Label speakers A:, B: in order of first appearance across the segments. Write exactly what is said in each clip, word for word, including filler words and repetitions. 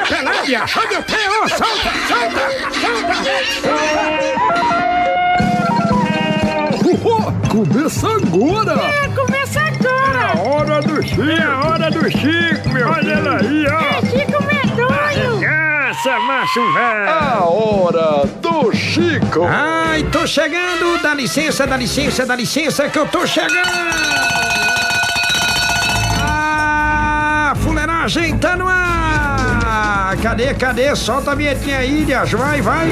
A: pelado e achou meu pé, ô, solta, solta, solta. Começa agora.
B: É, começa agora.
A: É a hora do Chico. É a hora do Chico, meu filho. Olha ele aí, ó.
B: É Chico Medonho.
A: Essa, macho velho.
C: A hora do Chico.
A: Ai, tô chegando. Dá licença, dá licença, dá licença que eu tô chegando. Ah, fuleiragem tá no ar. Cadê, cadê? Solta a vinhetinha aí, Dias. Vai, vai.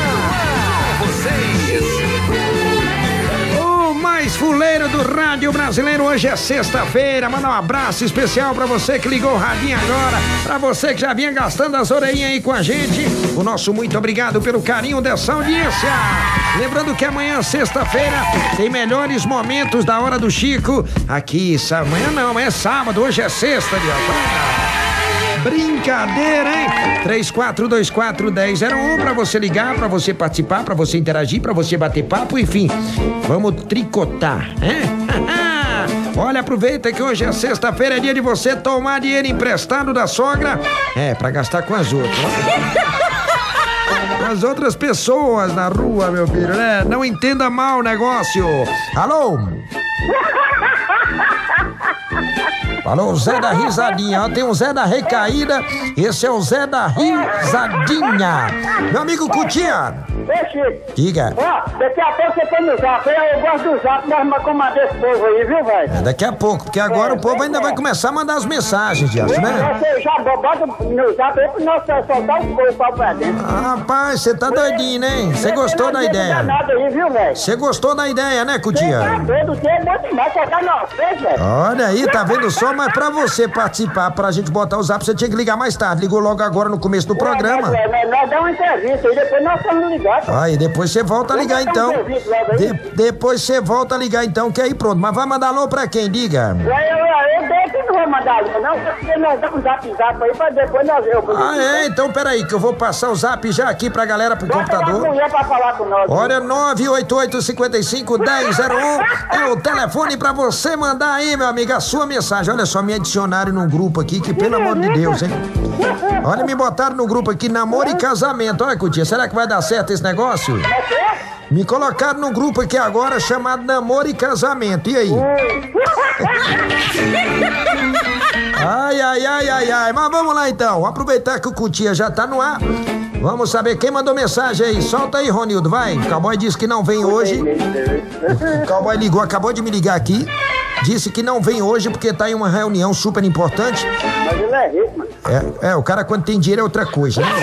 A: O mais fuleiro do rádio brasileiro. Hoje é sexta-feira. Manda um abraço especial pra você que ligou o radinho agora. Pra você que já vinha gastando as orelhinhas aí com a gente. O nosso muito obrigado pelo carinho dessa audiência. Lembrando que amanhã, sexta-feira, tem melhores momentos da Hora do Chico. Aqui, amanhã não, amanhã é sábado. Hoje é sexta, Dias. Brincadeira, hein? três quatro dois quatro, um zero zero um pra você ligar, pra você participar, pra você interagir, pra você bater papo, enfim. Vamos tricotar, hein? Olha, aproveita que hoje é sexta-feira, é dia de você tomar dinheiro emprestado da sogra. É, pra gastar com as outras. Com as outras pessoas na rua, meu filho, né? Não entenda mal o negócio. Alô? Alô, Zé da Risadinha, ó, tem o Zé da Recaída, esse é o Zé da Risadinha. Meu amigo Cutia.
D: Ô, Chico.
A: Diga.
D: Ó, daqui a pouco você tem no zap, eu gosto do zap, nós vamos comandar esse povo aí, viu, velho?
A: É daqui a pouco, porque agora é, o povo ainda é. vai começar a mandar as mensagens, Dias, né?
D: Você já bota no zap aí pro nosso soltar o povo pra dentro.
A: Ah, rapaz, você tá doidinho, né? Você gostou da ideia? Você gostou da ideia, né, Cutia?
D: Você tá doido, você é bom demais, você tá na frente, velho.
A: Olha aí, tá vendo só? Mas pra você participar, pra gente botar o zap, você tinha que ligar mais tarde. Ligou logo agora no começo do programa.
D: É, mas nós damos uma entrevista e depois nós vamos ligar.
A: Aí, depois você volta a ligar então. De, depois você volta a ligar então, que aí pronto. Mas vai mandar alô pra quem? Diga.
D: Eu, eu, eu dei que não vou mandar alô, não, porque nós damos um zap zap aí pra depois nós eu.
A: Ah, é? Então peraí, que eu vou passar o zap já aqui pra galera pro
D: Bota
A: computador.
D: Uma mulher pra falar com nós.
A: Olha, nove oito oito, cinco cinco, um zero zero um é o telefone pra você mandar aí, meu amigo, a sua mensagem. Olha só, me adicionaram num grupo aqui, que pelo amor de Deus, hein? Olha, me botaram no grupo aqui, namoro e casamento. Olha, Cutia, será que vai dar certo esse negócio? Me colocaram num grupo aqui agora chamado namoro e casamento. E aí? Ai, ai, ai, ai, ai. Mas vamos lá então. Aproveitar que o Cutia já tá no ar. Vamos saber quem mandou mensagem aí. Solta aí, Ronildo, vai. O cowboy disse que não vem hoje. O cowboy ligou, acabou de me ligar aqui. Disse que não vem hoje porque tá em uma reunião super importante.
D: Mas ele é rico, mano.
A: É, é, o cara quando tem dinheiro é outra coisa, né?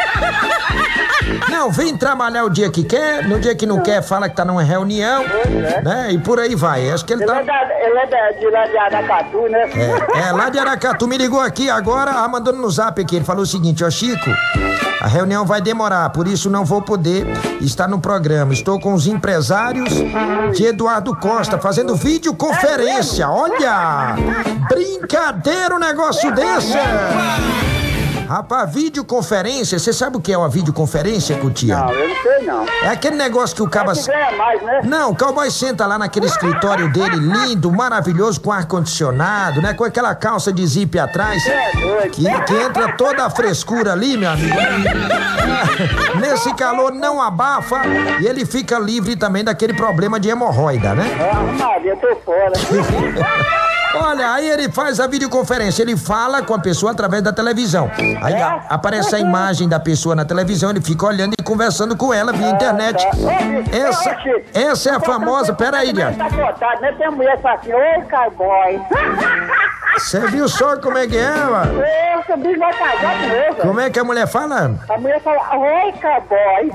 A: Não, vem trabalhar o dia que quer, no dia que não quer fala que tá numa reunião, né? E por aí vai. Acho que ele,
D: ele
A: tá...
D: É da, ele é da, de lá de Aracatu, né?
A: É, é, lá de Aracatu. Me ligou aqui agora, ah, mandando no zap aqui. Ele falou o seguinte, ó, Chico, a reunião vai demorar, por isso não vou poder estar no programa. Estou com os empresários de Eduardo Costa fazendo videoconferência. Olha! Brincadeira um negócio desse! Rapaz, videoconferência, você sabe o que é uma videoconferência, Cutia?
D: Não, eu não sei não.
A: É aquele negócio que o cabo...
D: ganha mais, né?
A: Não, o cowboy senta lá naquele escritório dele, lindo, maravilhoso, com ar-condicionado, né? Com aquela calça de zip atrás.
D: É doido.
A: Que, que entra toda a frescura ali, meu amigo. Nesse calor não abafa e ele fica livre também daquele problema de hemorroida, né?
D: Ah, Maria, eu tô fora.
A: Olha, aí ele faz a videoconferência, ele fala com a pessoa através da televisão. Aí
D: É?
A: a, aparece a imagem da pessoa na televisão, ele fica olhando e conversando com ela via internet. Essa, essa é a famosa... Pera aí, Dias.
D: Tá cortado, né? Tem uma mulher que fala assim, oi, cowboy.
A: Você viu só como é que é, mano?
D: Esse bicho vai casar com ele, velho.
A: Como é que a mulher fala?
D: A mulher fala, oi, cowboy.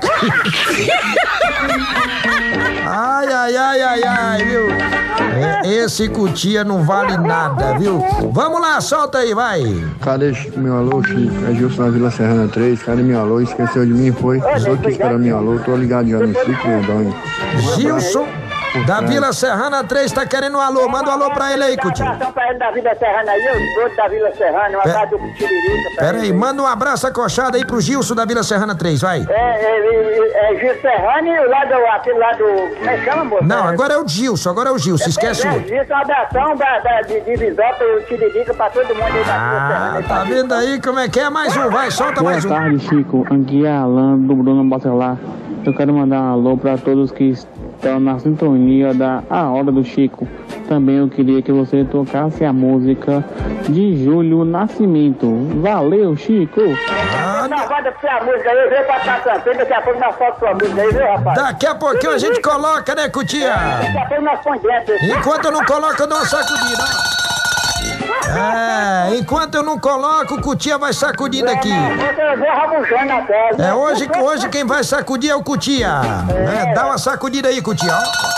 A: Ai, ai, ai, ai, ai, viu? É, esse Cutia não vale nada, viu? Vamos lá, solta aí, vai.
E: Cadê meu alô, Chico? É Gilson na Vila Serrana três. Cadê meu alô? Esqueceu de mim, foi? Estou aqui esperando meu alô. Tô ligado já no Chico Medonho.
A: Gilson,
E: por
A: Da
E: trás.
A: Vila Serrana três tá querendo um alô. Manda um alô pra ele aí,
D: Um
A: Cutia.
D: abração pra ele da Vila Serrana aí, os dois da Vila Serrana, um
A: Pé-
D: abraço do Tiririca. pra
A: Pera aí,
D: ele.
A: manda um abraço acochado aí pro Gilson da Vila Serrana três, vai.
D: É, é, é, é Gil Serrano e o lado, aquele lado, como é que chama, moço?
A: Não, agora é o Gilson, agora é o Gilson, esquece
D: É,
A: o...
D: Gil, um abração da, da, de, de Visópolis e o Tiririca pra todo mundo aí da Vila
A: Ah,
D: Serrana.
A: tá vendo aí como é que é? Mais um, vai, solta
E: Boa
A: mais um.
E: tarde, Chico. Aqui é Alan do Bruno Bacelar. Eu quero mandar um alô para todos que estão na sintonia da A Hora do Chico. Também eu queria que você tocasse a música de Júlio Nascimento. Valeu, Chico!
A: Ah,
D: Nós vamos pra a música aí, vem pra estar cantando, daqui a pouco nós falamos sua música aí, viu, rapaz?
A: daqui a pouquinho a gente coloca, né, Cutia?
D: Daqui a pouco nós põe dentro.
A: Enquanto eu não coloco, eu dou uma sacudida. É, enquanto eu não coloco, o Cutia vai sacudindo aqui.
D: Eu vou rabujando na casa.
A: É, hoje, hoje quem vai sacudir é o Cutia. Né? Dá uma sacudida aí, Cutia, ó.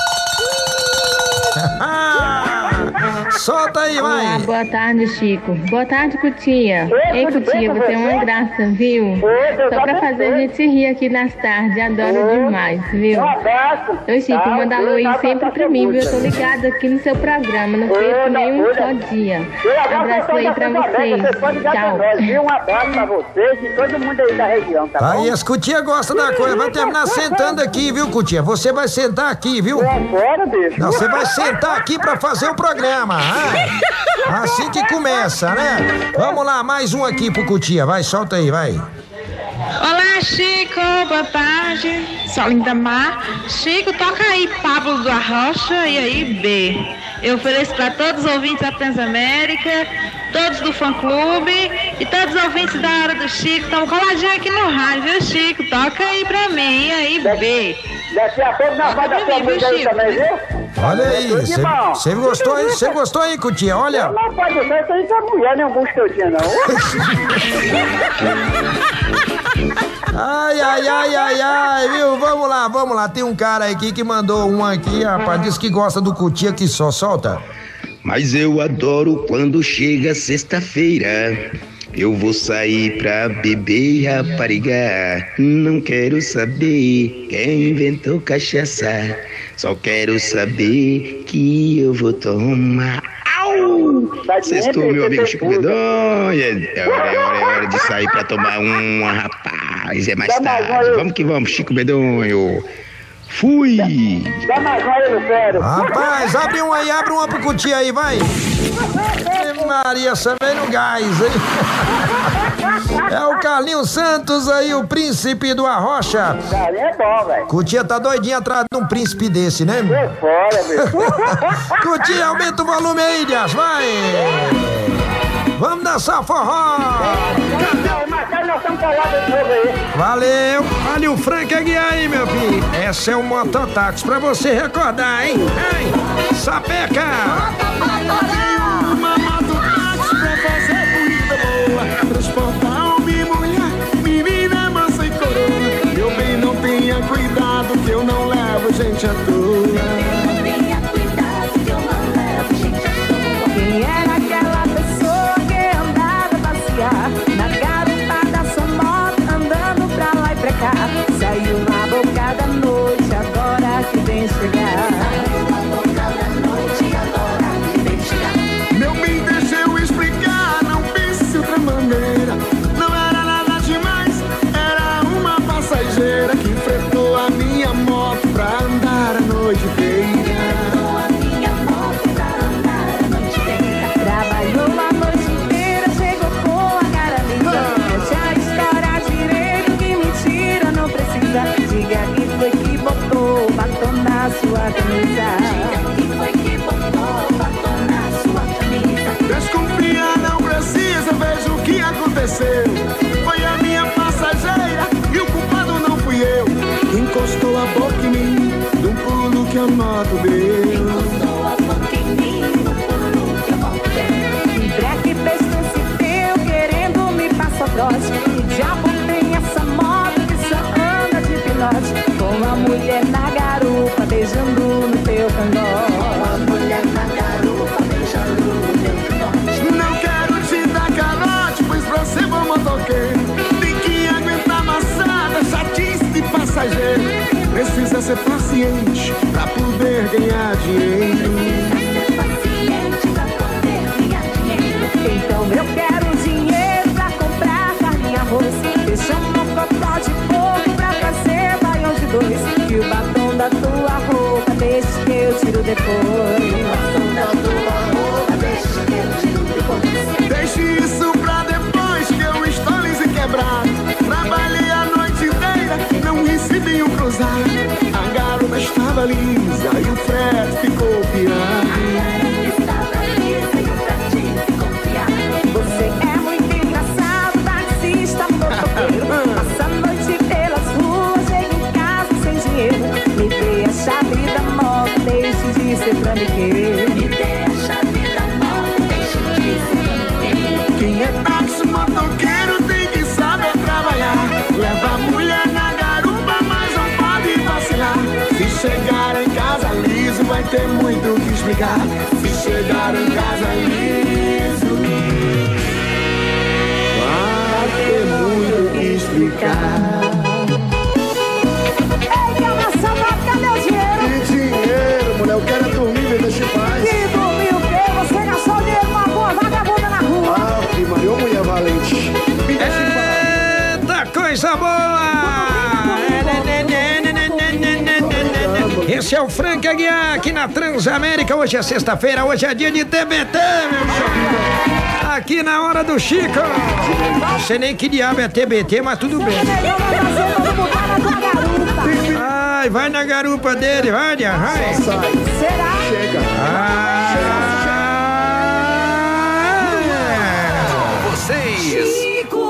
A: Solta aí,
F: Olá,
A: vai.
F: boa tarde, Chico. Boa tarde, Cutia. Ei, Cutia, você é uma graça, viu? Só pra fazer a gente rir aqui nas tardes. Adoro demais, viu?
D: Um abraço.
F: Ô, Chico,
D: Tá,
F: manda alô aí
D: tá,
F: sempre
D: tá,
F: pra
D: tá,
F: mim,
D: tá,
F: viu? Eu tô ligada aqui no seu programa. Não perco nem um só dia. Abraço aí pra vocês.
D: Você pode ligar pra
F: Tchau.
D: nós, viu? Um abraço pra vocês e todo mundo aí da região, tá bom?
A: Aí as Cutia gostam da coisa. Vai terminar sentando aqui, viu, Cutia? Você vai sentar aqui, viu?
D: É agora, bicho.
A: Não, você vai sentar aqui pra fazer o programa. Ah, assim que começa, né? Vamos lá, mais um aqui pro Cutia. Vai, solta aí, vai.
B: Olá, Chico, boa tarde. Sou Linda Mar. Chico, toca aí Pablo do Arrocha e aí B. Eu ofereço para todos os ouvintes da Transamérica, todos do fã-clube e todos os ouvintes da Hora do Chico. Estamos coladinhos aqui no rádio, viu, Chico? Toca aí pra mim, e aí B.
D: Daqui a pouco nós vamos dar sua música aí também, viu?
A: Olha aí,
D: Tudo de bom.
A: você gostou aí? Você gostou aí, Cutia? Olha.
D: Não pode ser, isso aí é mulher, nem um bucho que eu tinha, não.
A: Ai, ai, ai, ai, ai, viu? Vamos lá, vamos lá. Tem um cara aqui que mandou um aqui, rapaz. Diz que gosta do Cutia que só solta.
G: Mas eu adoro quando chega sexta-feira. Eu vou sair pra beber e raparigar. Não quero saber quem inventou cachaça. Só quero saber que eu vou tomar. Au! Sextou, meu amigo Chico Medonha. É hora, é hora, é hora de sair pra tomar uma, rapaz. É mais tarde. Vamos que vamos, Chico Medonho. Fui!
D: Dá mais um aí, Lucero.
A: Rapaz, abre um aí, abre uma pro Cutia aí, vai. Ave Maria, também no gás, hein? É o Carlinhos Santos aí, o príncipe do Arrocha.
D: Galinha é bom, velho.
A: Cutia tá doidinho atrás de um príncipe desse, né?
D: Sai fora, bicho.
A: Cutia, aumenta o volume aí, Dias, vai! Vamos dançar forró!
D: Marcelo, nós estamos colados de novo aí.
A: Valeu! Olha o Frank Aguiar aí, meu filho. Essa é o Mototáxi pra você recordar, hein? Hein? Sapeca!
H: Uma mototáxi pra fazer corrida boa, transportar homem e mulher, menina, mansa e coroa. Meu bem, não tenha cuidado que eu não levo gente à toa.
I: Quem era aquela pessoa que andava a passear na garupa da sua moto, andando pra lá e pra cá? Saiu na boca da noite, agora que vem chegar.
H: Meu bem, deixa eu explicar, não pense outra maneira. Não era nada demais, era uma passageira que fretou a minha moto pra andar a noite inteira.
I: Trabalhou a noite inteira, chegou com a cara linda. Deixa a história direito, que mentira não precisa. Diga que foi que botou o batom na sua camisa. Diga que foi que botou o batom na sua camisa.
H: Desconfia, não precisa, veja o que aconteceu. Foi a minha passageira e o culpado não fui eu. Encostou a boca em mim, num pulo que a moto deu.
I: Encostou a boca em mim, no pulo que a moto deu. Que breque fez com esse teu, querendo me passar trote. Que diabo tem essa moto que só anda de pilote? Com a mulher na garupa, beijando no teu cangó. Com a mulher na garupa, beijando no teu cangó.
H: Não quero te dar calote, pois você é bom motoqueiro. Tem que aguentar amassada, chatice de passageiro. Precisa ser paciente pra poder ganhar dinheiro.
I: Então eu quero dinheiro pra comprar carne e arroz, feijão no copó de fogo pra fazer baião de dois, e o batom da tua roupa deixa que eu tiro depois. O batom da tua roupa deixa que eu tiro depois.
H: Deixe isso pra depois que eu estou liso e quebrado. Trabalhei a noite inteira, não recebi um cruzado. A garota estava lisa e o frete ficou piado.
I: Você é muito engraçado, taxista, motoqueiro. Passa a noite pelas ruas, chega em casa sem dinheiro. Me dê a chave da moto, deixe de ser trambiqueiro. Me dê a chave da moto, deixe de ser trambiqueiro.
H: Quem é táxi, motoqueiro tem que saber trabalhar. Leva a mulher na garupa, mas não pode vacilar. Se chegar em casa liso, vai ter muito o que explicar. Se chegar em casa liso, vai ter muito o que explicar.
I: Ei, calma, saudade, cadê o dinheiro?
H: Que dinheiro, mulher, eu quero é dormir, me deixa em paz.
I: Que dormir o quê? Você gastou o dinheiro com uma boa vagabunda na rua.
H: Ah, que Maria, ô mulher valente. Me deixa em paz.
A: Eita, coisa boa! Esse é o Frank Aguiar aqui na Transamérica. Hoje é sexta-feira, hoje é dia de T B T, meu chapa. Aqui na hora do Chico. Não sei nem que diabo é T B T, mas tudo bem. Ai, vai na garupa dele, vai, vai.
I: Será?
H: Chega.
A: Ah, vocês.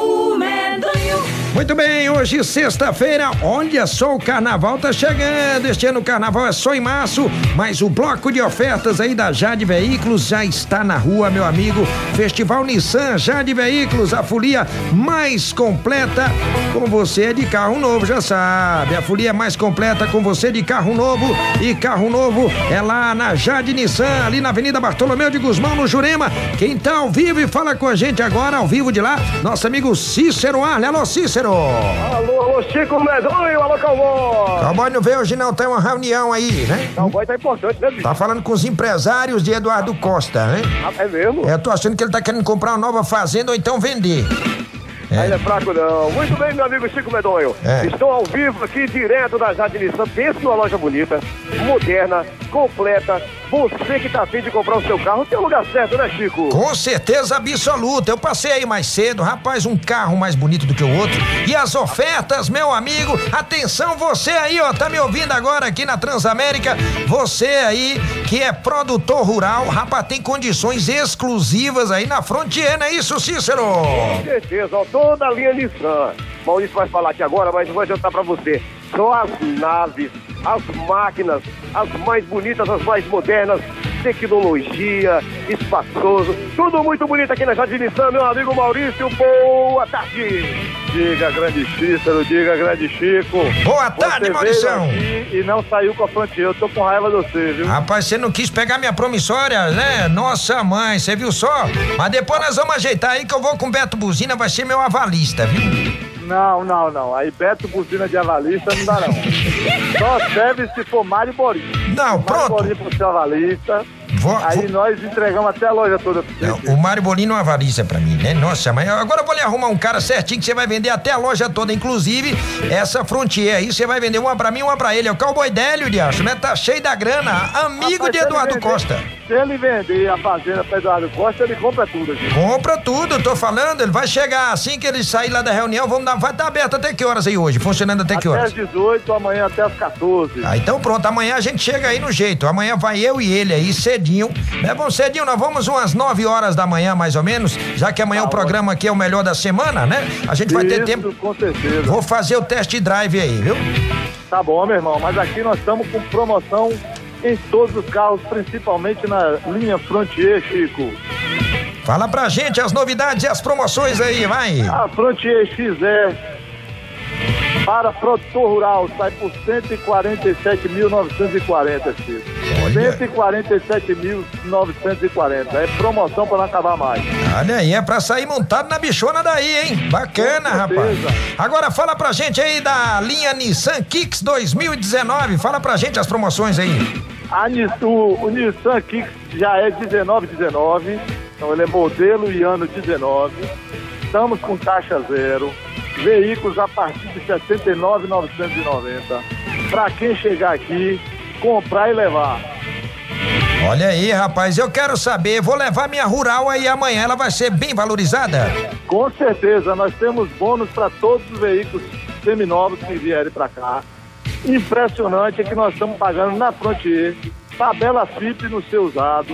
A: Muito bem, hoje sexta-feira, olha só, o carnaval tá chegando. Este ano o carnaval é só em março, mas o bloco de ofertas aí da Jade Veículos já está na rua, meu amigo. Festival Nissan Jade Veículos, a folia mais completa com você de carro novo, já sabe. A folia mais completa com você de carro novo, e carro novo é lá na Jade Nissan, ali na Avenida Bartolomeu de Guzmão, no Jurema. Quem tá ao vivo e fala com a gente agora, ao vivo de lá, nosso amigo Cícero Arle. Alô, Cícero.
J: Alô, alô, Chico Medonho, alô, Cowboy.
A: Cowboy não veio hoje não, tem uma reunião aí, né?
J: Cowboy tá importante, né, bicho?
A: Tá falando com os empresários de Eduardo Costa, né?
J: Ah, é mesmo?
A: Eu tô achando que ele tá querendo comprar uma nova fazenda ou então vender.
J: É. Aí é fraco não. Muito bem, meu amigo Chico Medonho.
A: É.
J: Estou ao vivo aqui, direto da Jade Nissan. Pense numa loja bonita, moderna, completa. Você que tá afim de comprar o seu carro, tem o lugar certo, né, Chico?
A: Com certeza absoluta. Eu passei aí mais cedo, rapaz, um carro mais bonito do que o outro. E as ofertas, meu amigo, atenção, você aí, ó, tá me ouvindo agora aqui na Transamérica. Você aí que é produtor rural, rapaz, tem condições exclusivas aí na Frontier, não é isso, Cícero?
J: Com certeza, ó, toda a linha Nissan. Maurício vai falar aqui agora, mas eu vou adiantar pra você. Só as naves, as máquinas, as mais bonitas, as mais modernas, tecnologia, espaçoso, tudo muito bonito aqui na Jade Nissan, meu amigo Maurício, boa tarde.
K: Diga, grande Cícero, diga, grande Chico.
A: Boa tarde, Maurição.
K: E não saiu com a Frontier, eu tô com raiva de você, viu?
A: Rapaz, você não quis pegar minha promissória, né? Nossa mãe, você viu só? Mas depois nós vamos ajeitar aí que eu vou com o Beto Buzina, vai ser meu avalista, viu?
K: Não, não, não. Aí Beto Buzina de avalista não dá, não. Só serve se for Mário Borinho.
A: Não, pronto.
K: Mário Borinho pro seu avalista.
A: Vou,
K: aí
A: vou...
K: nós entregamos até a loja toda.
A: Não, o Mário Bolinho não avalista pra mim, né? Nossa, mas agora eu vou lhe arrumar um cara certinho que você vai vender até a loja toda, inclusive essa Frontier aí, você vai vender uma pra mim e uma pra ele. É o Cowboy Délio, de acho, né? Tá cheio da grana, amigo Rapaz, de Eduardo
K: vender,
A: Costa.
K: Se ele vender a fazenda pra Eduardo Costa, ele compra tudo aqui.
A: Compra tudo, eu tô falando, ele vai chegar assim que ele sair lá da reunião, vamos dar, vai estar aberto até que horas aí hoje? Funcionando até que horas?
K: Até às dezoito, amanhã até às quatorze.
A: Ah, então pronto, amanhã a gente chega aí no jeito, amanhã vai eu e ele aí cedinho, né? Vamos cedinho, nós vamos umas nove horas da manhã mais ou menos, já que amanhã ah, o programa aqui é o melhor da semana, né? A gente vai
K: Isso,
A: ter tempo.
K: Com certeza.
A: Vou fazer o test drive aí, viu?
K: Tá bom, meu irmão, mas aqui nós estamos com promoção em todos os carros, principalmente na linha Frontier, Chico.
A: Fala pra gente as novidades e as promoções aí, vai.
K: A Frontier X E Para produtor rural, sai por cento e quarenta e sete mil novecentos e quarenta, Chico. cento e quarenta e sete mil novecentos e quarenta. É promoção para não acabar mais.
A: Olha aí, é pra sair montado na bichona daí, hein? Bacana, rapaz. Agora fala pra gente aí da linha Nissan Kicks dois mil e dezenove. Fala pra gente as promoções aí.
K: A, o, o Nissan Kicks já é dezenove dezenove. Então ele é modelo e ano dezenove. Estamos com taxa zero. Veículos a partir de setenta e nove mil novecentos e noventa. Para quem chegar aqui, comprar e levar.
A: Olha aí, rapaz, eu quero saber, vou levar minha Rural aí amanhã, ela vai ser bem valorizada?
K: Com certeza, nós temos bônus para todos os veículos seminovos que vierem para cá. Impressionante é que nós estamos pagando na Frontier, tabela F I P no seu usado.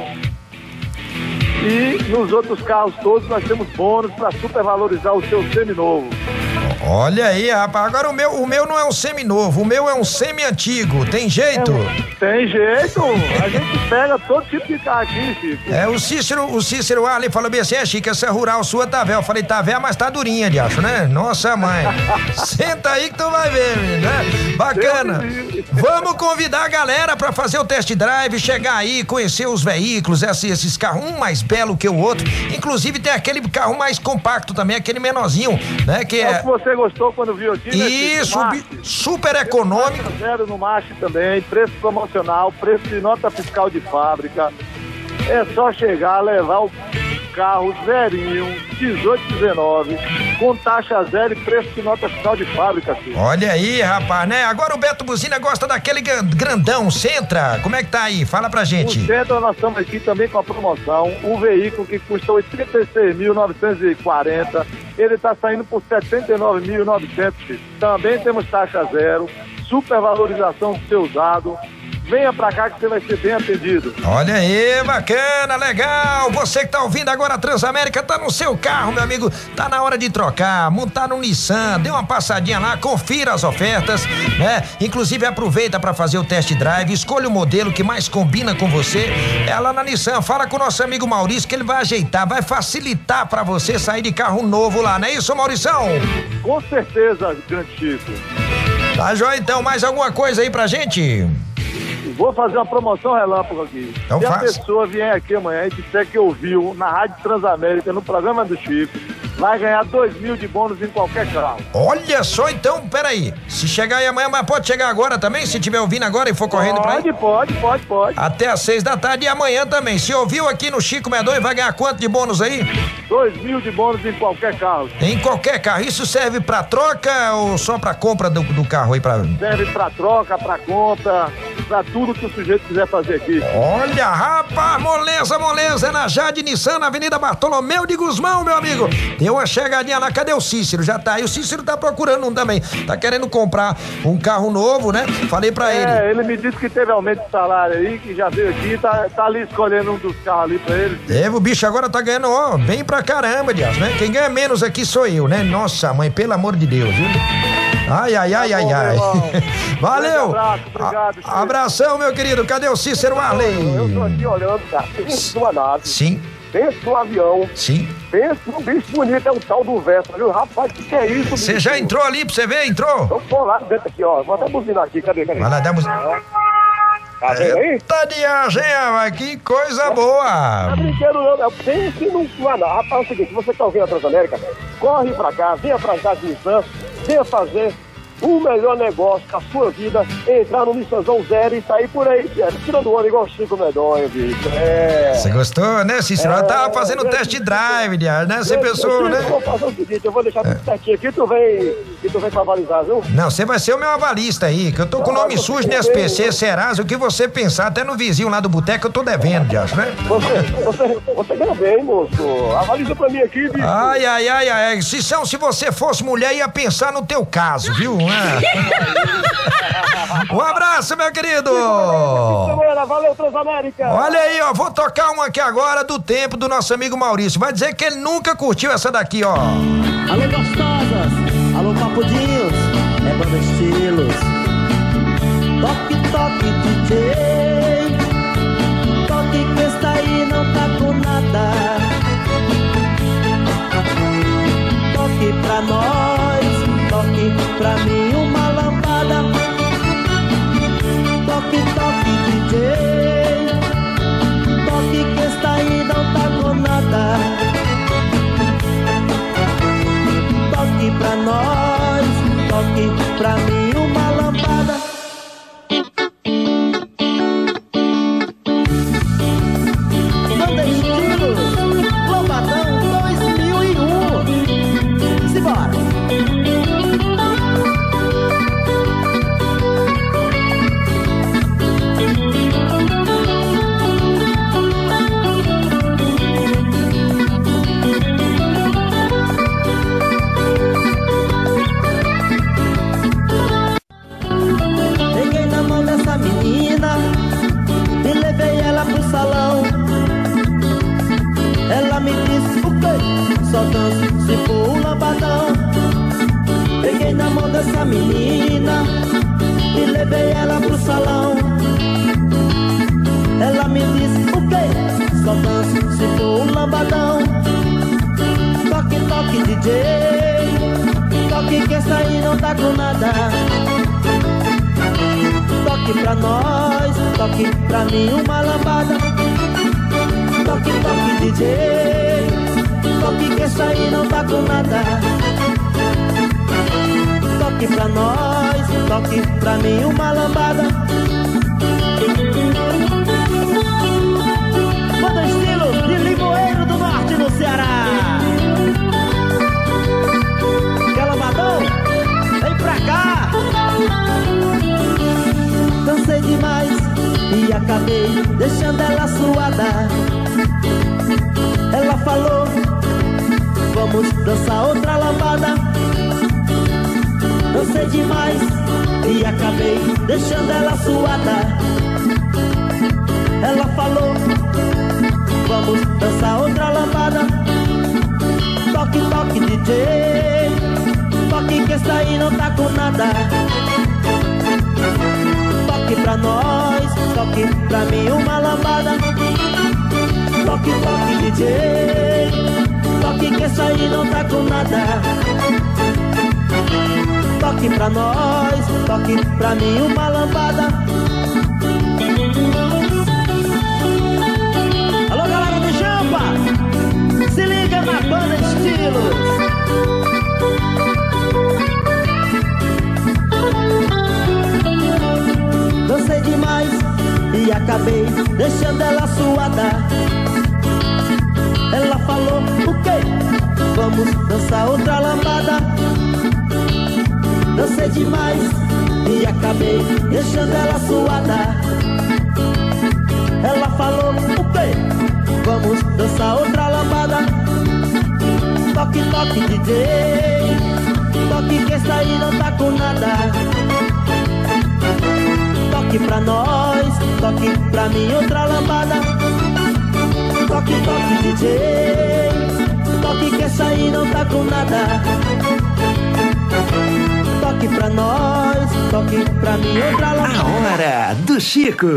K: E nos outros carros todos nós temos bônus para supervalorizar o seu seminovo.
A: Olha aí, rapaz, agora o meu, o meu não é um seminovo, o meu é um semi-antigo, tem jeito?
K: É, tem jeito, a gente pega todo tipo de carro aqui, Chico.
A: É, o Cícero, o Cícero ali falou bem assim, é, Chico, essa Rural sua tá velha. Eu falei, tá velha, mas tá durinha, de acho, né? Nossa mãe, senta aí que tu vai ver, menino, né? Bacana. Vamos convidar a galera pra fazer o test drive, chegar aí, conhecer os veículos, esses, esses carros, um mais belo que o outro. Inclusive tem aquele carro mais compacto também, aquele menorzinho, né? Que é...
K: é o que você gostou quando viu aqui, né?
A: Isso, super econômico.
K: Zero no March também, preço promocional, preço de nota fiscal de fábrica. É só chegar, levar o carro zerinho, dezoito dezenove, com taxa zero e preço de nota fiscal de fábrica, filho.
A: Olha aí, rapaz, né? Agora o Beto Buzina gosta daquele grandão, Sentra. Como é que tá aí? Fala pra gente.
K: O Sentra, nós estamos aqui também com a promoção. Um veículo que custa oitenta e seis mil novecentos e quarenta, ele tá saindo por setenta e nove mil e novecentos. Também temos taxa zero, supervalorização do seu usado. Venha pra cá que você vai ser bem atendido.
A: Olha aí, bacana, legal. Você que tá ouvindo agora a Transamérica, tá no seu carro, meu amigo. Tá na hora de trocar, montar no Nissan, dê uma passadinha lá, confira as ofertas, né? Inclusive aproveita pra fazer o test drive, escolha o modelo que mais combina com você. É lá na Nissan, fala com o nosso amigo Maurício que ele vai ajeitar, vai facilitar pra você sair de carro novo lá, não é isso, Maurição?
K: Com certeza, grande Chico.
A: Tá joia, então, mais alguma coisa aí pra gente?
K: Vou fazer uma promoção relâmpago aqui.
A: Então
K: Se
A: faz.
K: a pessoa vier aqui amanhã e disser que ouviu na Rádio Transamérica, no programa do Chico, vai ganhar dois mil de bônus em qualquer carro.
A: Olha só, então, peraí. Se chegar aí amanhã, mas pode chegar agora também? Se tiver ouvindo agora e for correndo
K: pode,
A: pra aí?
K: Pode, pode, pode, pode.
A: Até às seis da tarde e amanhã também. Se ouviu aqui no Chico Medonho, vai ganhar quanto de bônus aí?
K: Dois mil de bônus em qualquer carro.
A: Em qualquer carro. Isso serve pra troca ou só pra compra do, do carro aí? Pra...
K: Serve pra troca, pra compra, pra tudo que o sujeito quiser fazer aqui.
A: Olha, rapaz, moleza, moleza. É na Jade Nissan, na Avenida Bartolomeu de Guzmão, meu amigo. Deu uma chegadinha lá. Cadê o Cícero? Já tá aí. O Cícero tá procurando um também. Tá querendo comprar um carro novo, né? Falei pra
K: é,
A: ele.
K: É, ele me disse que teve aumento de salário aí, que já veio aqui, tá, tá ali escolhendo um dos carros ali pra ele.
A: Teve, o bicho agora tá ganhando, ó, bem pra caramba, Dias, né? Quem ganha menos aqui sou eu, né? Nossa, mãe, pelo amor de Deus, viu? Ai, ai, ai,
K: tá
A: ai,
K: bom,
A: ai. Valeu.
K: Um abraço, obrigado.
A: A, abração, meu querido. Cadê o Cícero Arley?
J: Eu tô aqui olhando, cara. Pensa numa nave.
A: Sim.
J: Pensa num avião.
A: Sim.
J: Pensa num bicho bonito, é o tal do Vespa, viu? Rapaz, o que, que é isso?
A: Você já entrou ali pra você ver? Entrou?
J: Eu vou lá dentro aqui, ó. Vou até buzinar aqui. Cadê, cadê?
A: Vai lá, dá buzina.
J: Tá vendo aí?
A: Tá de viagem, rapaz. Que coisa boa.
J: Tá brincando, não. Eu penso numa nave. Rapaz, é o seguinte, você tá ouvindo a Transamérica, corre pra cá, venha pra cá de Nissan, venha fazer o melhor negócio da sua vida, entrar no Nissanzão zero e sair por aí, tirando o ano igual o Chico Medonho, bicho. É.
A: Você gostou, né, Cícero? É, eu tava fazendo o test drive, né? Você pensou, né?
J: Eu vou fazer o seguinte, eu vou deixar tudo certinho aqui, tu vem, que tu vem pra avalizar, viu?
A: Não, você vai ser o meu avalista aí, que eu tô com o nome sujo no S P C, Serasa, o que você pensar, até no vizinho lá do boteco eu tô devendo, Dias, né?
J: Você, você, você ganha bem, moço. Avaliza pra mim aqui, bicho.
A: Ai, ai, ai, ai. Se, são, se você fosse mulher, ia pensar no teu caso, viu? Um abraço, meu querido!
J: Valeu, Transamérica!
A: Olha aí, ó, vou tocar uma aqui agora do tempo do nosso amigo Maurício. Vai dizer que ele nunca curtiu essa daqui, ó.
L: Alô, gostosas! Alô, papudinhos! É banda estilos. Toque, toque, D J. Toque que esta aí não tá com nada. Toque pra nós, toque pra mim. pra mim uma lambada. Banda Estilos, Lambadão dois mil e um. Simbora! Peguei na mão dessa menina e levei ela pro salão. Ela me disse o quê? Só danço se for um lambadão. Peguei na mão dessa menina e levei ela pro salão. Ela me disse o quê? Só danço se for um lambadão. Toque, toque D J, toque que essa aí não tá com nada. Toque pra nós, toque pra mim uma lambada. Toque, toque D J, toque que essa aí não tá com nada. Toque pra nós, toque pra mim uma lambada. Banda Estilos de Limoeiro do Norte, no Ceará. Quer lambadão? Vem pra cá. Dancei demais e acabei deixando ela suada. Ela falou, vamos dançar outra lambada. Dancei demais e acabei deixando ela suada. Ela falou, vamos dançar outra lambada. Toque, toque D J, toque que essa aí não tá com nada. Toque pra nós, toque pra mim uma lambada. Toque, toque D J, toque que essa aí não tá com nada. Toque pra nós, toque pra mim uma lambada. Alô galera do Jampa, se liga na Banda Estilos. Dancei demais e acabei deixando ela suada. Ela falou o quê? Vamos dançar outra lambada. Dancei demais e acabei deixando ela suada. Ela falou o quê? Vamos dançar outra lambada. Toque, toque D J, toque que essa aí não tá com nada. Toque pra nós, toque pra mim outra lambada. Toque, toque D J, toque que essa aí não tá com nada. Toque pra nós, toque pra mim outra lambada.
A: A hora do Chico.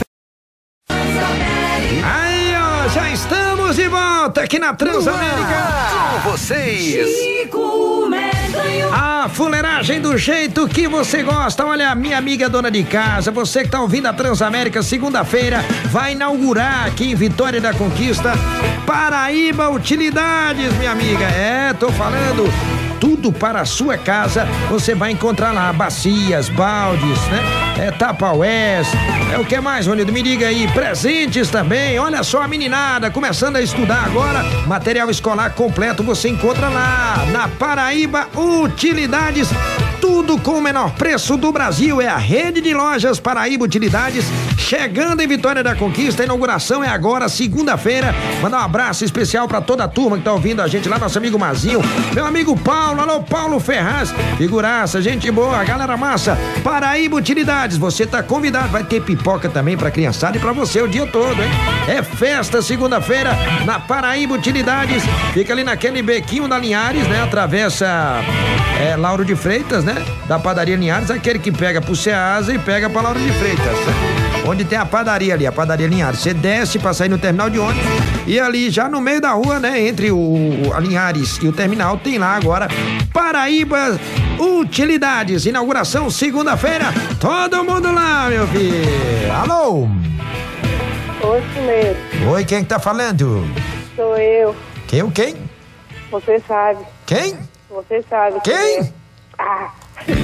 A: Aí, ó, já estamos de volta aqui na Transamérica.
M: Com vocês,
I: Chico Medonho.
A: A fuleiragem do jeito que você gosta. Olha, minha amiga dona de casa, você que tá ouvindo a Transamérica, segunda-feira vai inaugurar aqui em Vitória da Conquista Paraíba Utilidades, minha amiga. É, tô falando tudo para a sua casa. Você vai encontrar lá bacias, baldes, né? É tapaués. É o que mais, Ronildo? Me diga aí. Presentes também. Olha só a meninada começando a estudar agora. Material escolar completo você encontra lá na Paraíba Utilidades. Tudo com o menor preço do Brasil. É a rede de lojas Paraíba Utilidades, chegando em Vitória da Conquista. A inauguração é agora, segunda-feira. Mandar um abraço especial para toda a turma que tá ouvindo a gente lá, nosso amigo Mazinho, meu amigo Paulo. Alô, Paulo Ferraz, figuraça, gente boa, galera massa. Paraíba Utilidades, você tá convidado. Vai ter pipoca também pra criançada e pra você o dia todo, hein? É festa segunda-feira na Paraíba Utilidades. Fica ali naquele bequinho da Linhares, né? Atravessa é, Lauro de Freitas, né? Da padaria Linhares, aquele que pega pro Ceasa e pega pra Lauro de Freitas, né? Onde tem a padaria ali, a padaria Linhares. Você desce pra sair no terminal de ônibus e ali já no meio da rua, né? Entre o a Linhares e o terminal, tem lá agora Paraíba Utilidades. Inauguração segunda-feira. Todo mundo lá, meu filho. Alô?
N: Oi, primeiro.
A: Oi, quem que tá falando?
N: Sou eu.
A: Quem, o quem?
N: Você sabe.
A: Quem?
N: Você sabe.
A: Quem?
N: É. Ah.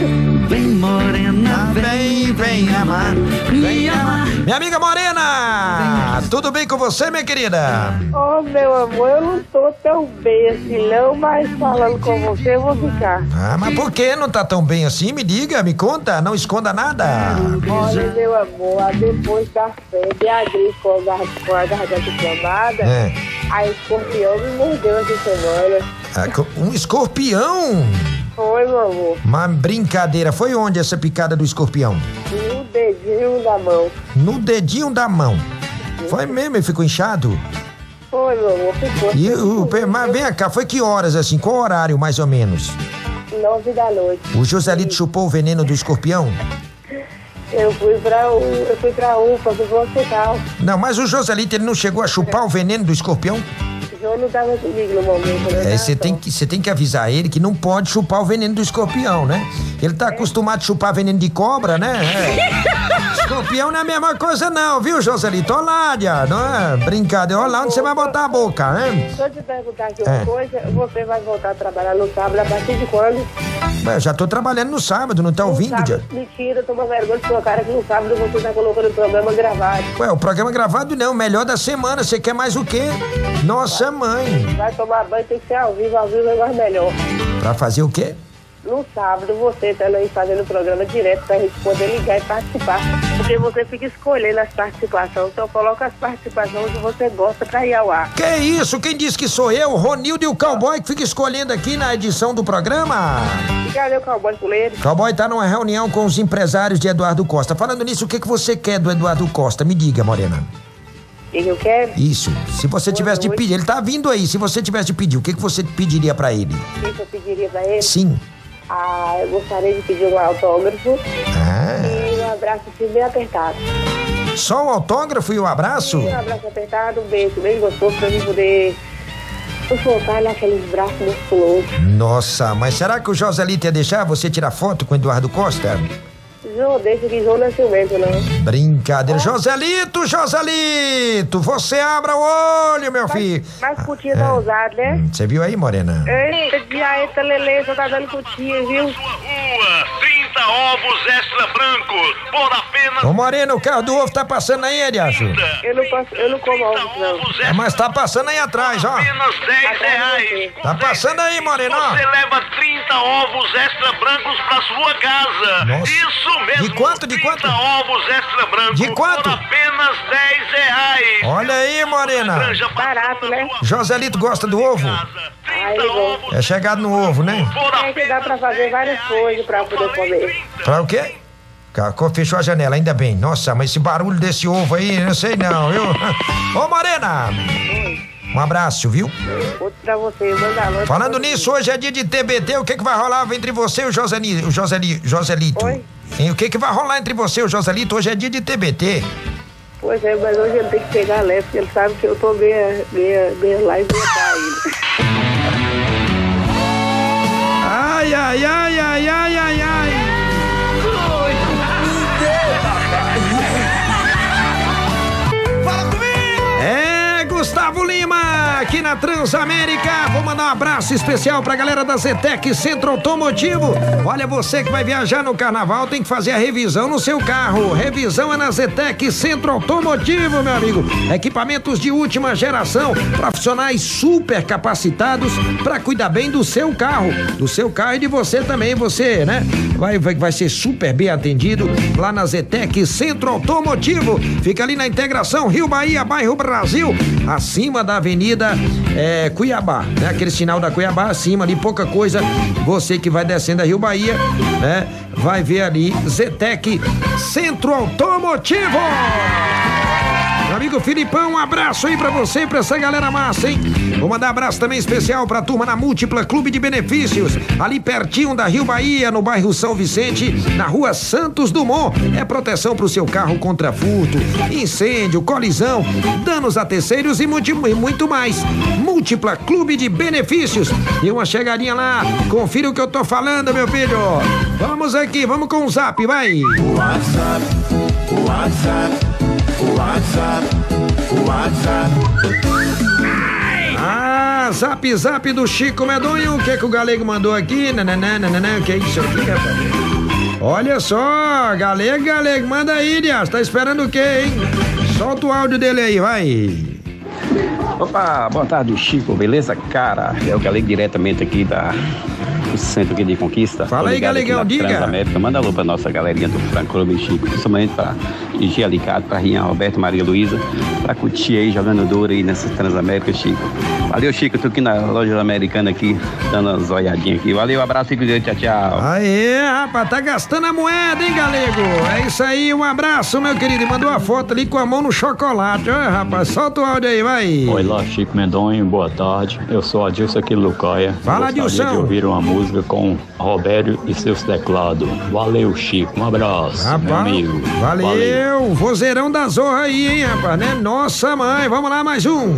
L: Vem morena, vem, vem amar, me amar.
A: Minha amiga Morena, tudo bem com você, minha querida?
N: Oh, meu amor, eu não tô tão bem assim não, mas falando com você eu vou ficar.
A: Ah, mas por que não tá tão bem assim? Me diga, me conta, não esconda nada.
N: Olha, meu amor, depois da febre, a gripe com a gar- com a garganta inflamada,
A: É.
N: a escorpião me mordeu essa semana.
A: Ah, co- um escorpião?
N: Foi, meu amor,
A: Uma brincadeira. Foi onde essa picada do escorpião?
N: no dedinho da mão.
A: No dedinho da mão. Foi mesmo, ele ficou inchado?
N: Foi, meu amor, ficou.
A: E o, mas vem cá, foi que horas assim? Qual horário mais ou menos?
N: Nove da noite.
A: O Joselito chupou o veneno do escorpião?
N: Eu fui pra, U- eu fui pra UPA, fui pro hospital.
A: Não, mas o Joselito ele não chegou a chupar o veneno do escorpião?
N: O João não tava comigo no momento, né?
A: É, você tem que, você tem que avisar ele que não pode chupar o veneno do escorpião, né? Ele tá acostumado a chupar veneno de cobra, né? É. Escorpião não é a mesma coisa não, viu, Joselito? Olha lá, Dia, não é brincadeira. Olha lá onde você vai botar a boca, né?
N: Deixa eu te perguntar aqui
A: É.
N: uma coisa. Você vai voltar a trabalhar no sábado a partir de quando?
A: Ué, eu já tô trabalhando no sábado, não tá ouvindo, Dia?
N: Sábado, mentira, toma vergonha de sua cara que no sábado você tá colocando o programa gravado.
A: Ué, o programa gravado não, melhor da semana. Você quer mais o quê? Nossa mãe.
N: Vai tomar banho, tem que ser ao vivo, ao vivo é mais melhor.
A: Pra fazer o quê?
N: No sábado, você tá aí fazendo o programa direto pra gente poder ligar e participar. Porque você fica escolhendo as participações, só coloca as participações que você gosta pra ir ao ar.
A: Que isso? Quem disse que sou eu, Ronildo e o Cowboy, que fica escolhendo aqui na edição do programa?
N: E cadê o cowboy puleiro?
A: Cowboy tá numa reunião com os empresários de Eduardo Costa. Falando nisso, o que, que você quer do Eduardo Costa? Me diga, Morena.
N: O que eu quero?
A: Isso. Se você tivesse de pedir, ele tá vindo aí. Se você tivesse de pedir, o que, que você pediria pra ele?
N: O que eu pediria pra ele?
A: Sim.
N: Ah, eu gostaria de pedir um autógrafo
A: Ah.
N: e um abraço assim, bem apertado.
A: Só o autógrafo e o abraço?
N: E um abraço apertado, um beijo bem gostoso pra mim poder soltar naqueles braços musculosos.
A: Nossa, mas será que o Joselito ia deixar você tirar foto com o Eduardo Costa?
N: João, deixa que João Nascimento, não.
A: Brincadeira. Joselito, Joselito, você abra o olho, meu filho.
N: Mas cutinha tá ousado, né?
A: Você viu aí, Morena?
N: Eita, dia, eita, Lelê, só tá dando cutinha, viu?
M: trinta ovos extra brancos por apenas...
A: Ô, Morena, o carro do ovo tá passando aí, Eliacho?
N: Eu não, posso, eu não como ovos, não.
A: É, mas tá passando aí atrás, ó.
M: Apenas dez reais.
A: Tá passando aí, Morena, ó.
M: Você leva trinta ovos extra brancos pra sua casa.
A: Nossa.
M: Isso mesmo.
A: De quanto, de quanto?
M: trinta ovos extra brancos.
A: De quanto?
M: Por apenas dez reais.
A: Olha aí, Morena.
N: Barato, né?
A: Joselito gosta do ovo?
N: Aí, bom.
A: É chegado no ovo, né?
N: Tem que dar pra fazer várias coisas pra poder comer.
A: Pra o quê? Ca- Fechou a janela, ainda bem. Nossa, mas esse barulho desse ovo aí, não sei não, viu? Ô, Morena! Um abraço, viu?
N: Outro pra você, manda alô.
A: Falando nisso, hoje é dia de T B T. O que que vai rolar entre você e o Joseli, o Joseli, Joselito?
N: Oi?
A: Hein, o que que vai rolar entre você e o Joselito? Hoje é dia de T B T.
N: Pois é, mas hoje ele tem que pegar leve, porque ele sabe que eu tô meia, meia, meia lá e meia cá ainda.
A: Ai, ai, ai, ai, ai, ai, ai.
H: Fala comigo!
A: É, Gustavo Lima, aqui na Transamérica. Vou mandar um abraço especial pra galera da Zetec Centro Automotivo. Olha, você que vai viajar no carnaval tem que fazer a revisão no seu carro. Revisão é na Zetec Centro Automotivo, meu amigo. Equipamentos de última geração, profissionais super capacitados pra cuidar bem do seu carro. Do seu carro e de você também, você, né? Vai, vai, vai ser super bem atendido lá na Zetec Centro Automotivo. Fica ali na integração Rio Bahia, bairro Brasil, acima da Avenida é, Cuiabá, né? Aquele sinal da Cuiabá acima ali, pouca coisa. Você que vai descendo a Rio Bahia, né? Vai ver ali Zetec Centro Automotivo. Meu amigo Filipão, um abraço aí pra você e pra essa galera massa, hein? Vou mandar um abraço também especial pra turma na Múltipla Clube de Benefícios, ali pertinho da Rio Bahia, no bairro São Vicente, na rua Santos Dumont. É proteção pro seu carro contra furto, incêndio, colisão, danos a terceiros e muito, e muito mais. Múltipla Clube de Benefícios. Dê uma chegadinha lá, confira o que eu tô falando, meu filho. Vamos aqui, vamos com o zap, vai.
H: WhatsApp, WhatsApp. WhatsApp, WhatsApp.
A: Ah, zap zap do Chico Medonho. O que que o Galego mandou aqui? Nananã, nananã, o que é isso aqui, rapaz? Olha só, galego, galego, manda aí, Dias. Tá esperando o quê, hein? Solta o áudio dele aí, vai.
O: Opa, boa tarde, Chico, beleza, cara? É o Galego diretamente aqui da... do centro aqui de Conquista.
A: Fala aí, Galegão, diga.
O: Transamérica. Manda alô pra nossa galerinha do Franco Clube, Chico, principalmente pra G. Alicate, pra Rinha Roberto, Maria Luísa, pra curtir aí, jogando duro aí nessas Transamérica, Chico. Valeu, Chico, tô aqui na loja americana aqui, dando umas olhadinhas aqui. Valeu, abraço, fico de tchau, tchau.
A: Aê, rapaz, tá gastando a moeda, hein, Galego? É isso aí, um abraço, meu querido. E mandou uma foto ali com a mão no chocolate. Olha, rapaz, solta o áudio aí, vai.
P: Oi lá, Chico Mendonho, boa tarde. Eu sou Adilson aqui, Lucaia.
A: Fala, Adilson.
P: Gostaria de ouvir uma música com Robério e seus teclados. Valeu, Chico, um abraço,
A: rapaz,
P: meu amigo.
A: Valeu, valeu. Vozeirão da Zorra aí, hein, rapaz, né? Nossa mãe, vamos lá, mais um.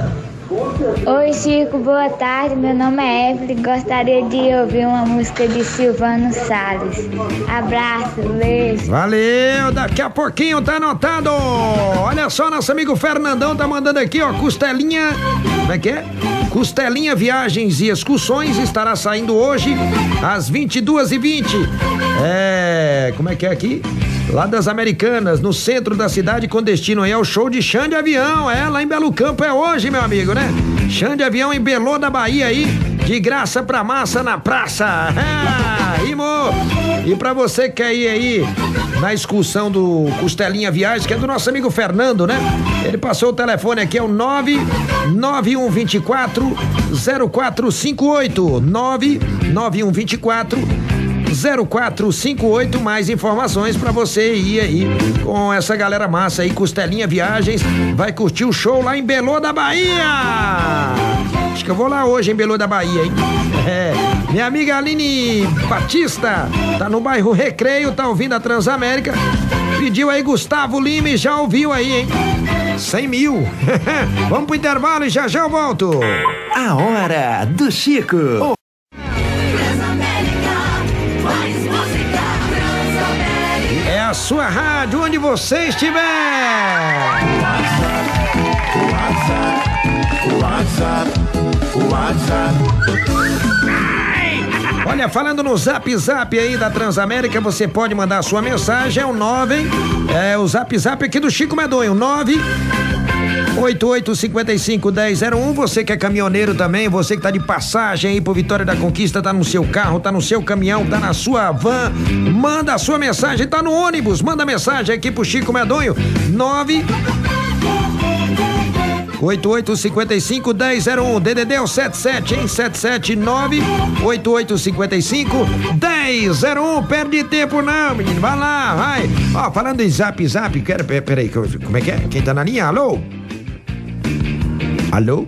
Q: Oi, Chico, boa tarde. Meu nome é Evelyn. Gostaria de ouvir uma música de Silvano Salles. Abraço, beijo.
A: Valeu, daqui a pouquinho tá anotado. Olha só, nosso amigo Fernandão tá mandando aqui, ó, costelinha. Como é que é? Costelinha Viagens e Excursões estará saindo hoje às vinte e duas e vinte. É, como é que é aqui? Lá das Americanas, no centro da cidade, com destino aí ao show de Chão de Avião. É, lá em Belo Campo é hoje, meu amigo, né? Chão de Avião em Belô da Bahia aí, de graça pra massa na praça. Ah, rimou! E pra você que quer ir aí na excursão do Costelinha Viagens, que é do nosso amigo Fernando, né? Ele passou o telefone aqui, é o nove nove um dois quatro zero quatro cinco oito. nove nove um dois quatro zero quatro cinco oito. Mais informações pra você ir aí com essa galera massa aí, Costelinha Viagens. Vai curtir o show lá em Belô da Bahia. Acho que eu vou lá hoje em Belô da Bahia, hein? É, minha amiga Aline Batista tá no bairro Recreio, tá ouvindo a Transamérica. Pediu aí Gustavo Lima e já ouviu aí, hein? cem mil. Vamos pro intervalo e já já eu volto.
R: A hora do Chico. Oh.
A: É a sua rádio, onde você estiver. WhatsApp, WhatsApp. Olha, falando no Zap Zap aí da Transamérica, você pode mandar a sua mensagem, é o nove, hein? É o Zap Zap aqui do Chico Medonho, nove oito oito cinco cinco um zero zero um. Você que é caminhoneiro também, você que tá de passagem aí pro Vitória da Conquista, tá no seu carro, tá no seu caminhão, tá na sua van, manda a sua mensagem, tá no ônibus, manda mensagem aqui pro Chico Medonho, nove oito oito cinco cinco um zero zero um, D D D é o setenta e sete, hein? setenta e sete nove oito oito cinco cinco um zero zero um. Perde tempo não, menino, vai lá, vai. Ó, falando em Zap Zap, quero, peraí, como é que é? Quem tá na linha? Alô? Alô?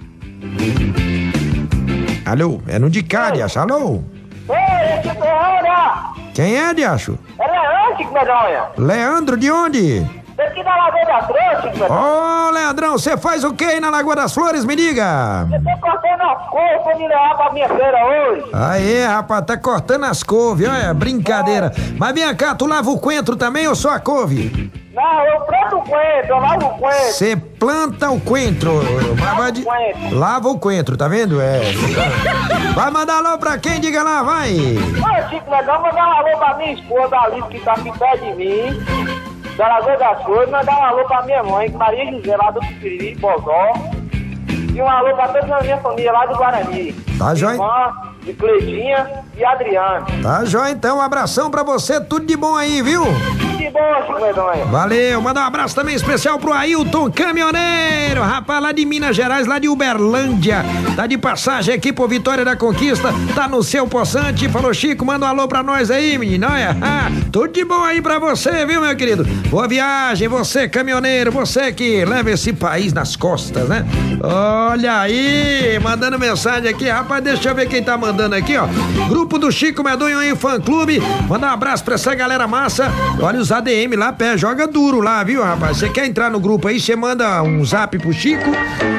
A: Alô? É no de cá, Diacho, alô?
D: Oi, Chico Medonha.
A: Quem é, Diacho?
D: É Leandro, Chico Medonha.
A: Leandro, de onde?
D: Aqui na Lagoa das Flores, Chico Medonha.
A: Ô, oh, Leandrão, você faz o que aí na Lagoa das Flores, me diga?
D: Eu tô cortando as couves pra me levar pra minha feira hoje.
A: Aê, rapaz, tá cortando as couves, olha, brincadeira. É. Mas vem cá, tu lava o coentro também ou só a couve?
D: Não, eu planto o coentro, eu lavo o coentro.
A: Você planta o coentro. Lava de... coentro. Lava o coentro, tá vendo? É. Vai mandar alô pra quem? Diga lá, vai.
D: Ô, Chico Medonha, mandar um alô pra minha esposa Alice, que tá aqui perto de mim, da Lagoa das Flores. Mandar um alô pra minha mãe, Maria José, lá do Piriri, Bozó. E um alô pra toda a minha família lá do Guarani.
A: Tá, joia?
D: Irmã, de Cleitinha e Adriano.
A: Tá, joia, então. Um abração pra você, tudo de bom aí, viu?
D: Que bom, Chico Medonha.
A: Valeu, manda um abraço também especial pro Ailton Caminhoneiro, rapaz, lá de Minas Gerais, lá de Uberlândia. Tá de passagem aqui pro Vitória da Conquista, tá no seu poçante. Falou, Chico, manda um alô pra nós aí, menino. Olha, ah, tudo de bom aí pra você, viu, meu querido? Boa viagem, você caminhoneiro, você que leva esse país nas costas, né? Olha aí, mandando mensagem aqui, rapaz, deixa eu ver quem tá mandando aqui, ó. Grupo do Chico Medonho aí, fã clube. Manda um abraço pra essa galera massa. Olha os A D M lá, pé, joga duro lá, viu, rapaz? Você quer entrar no grupo aí, você manda um zap pro Chico,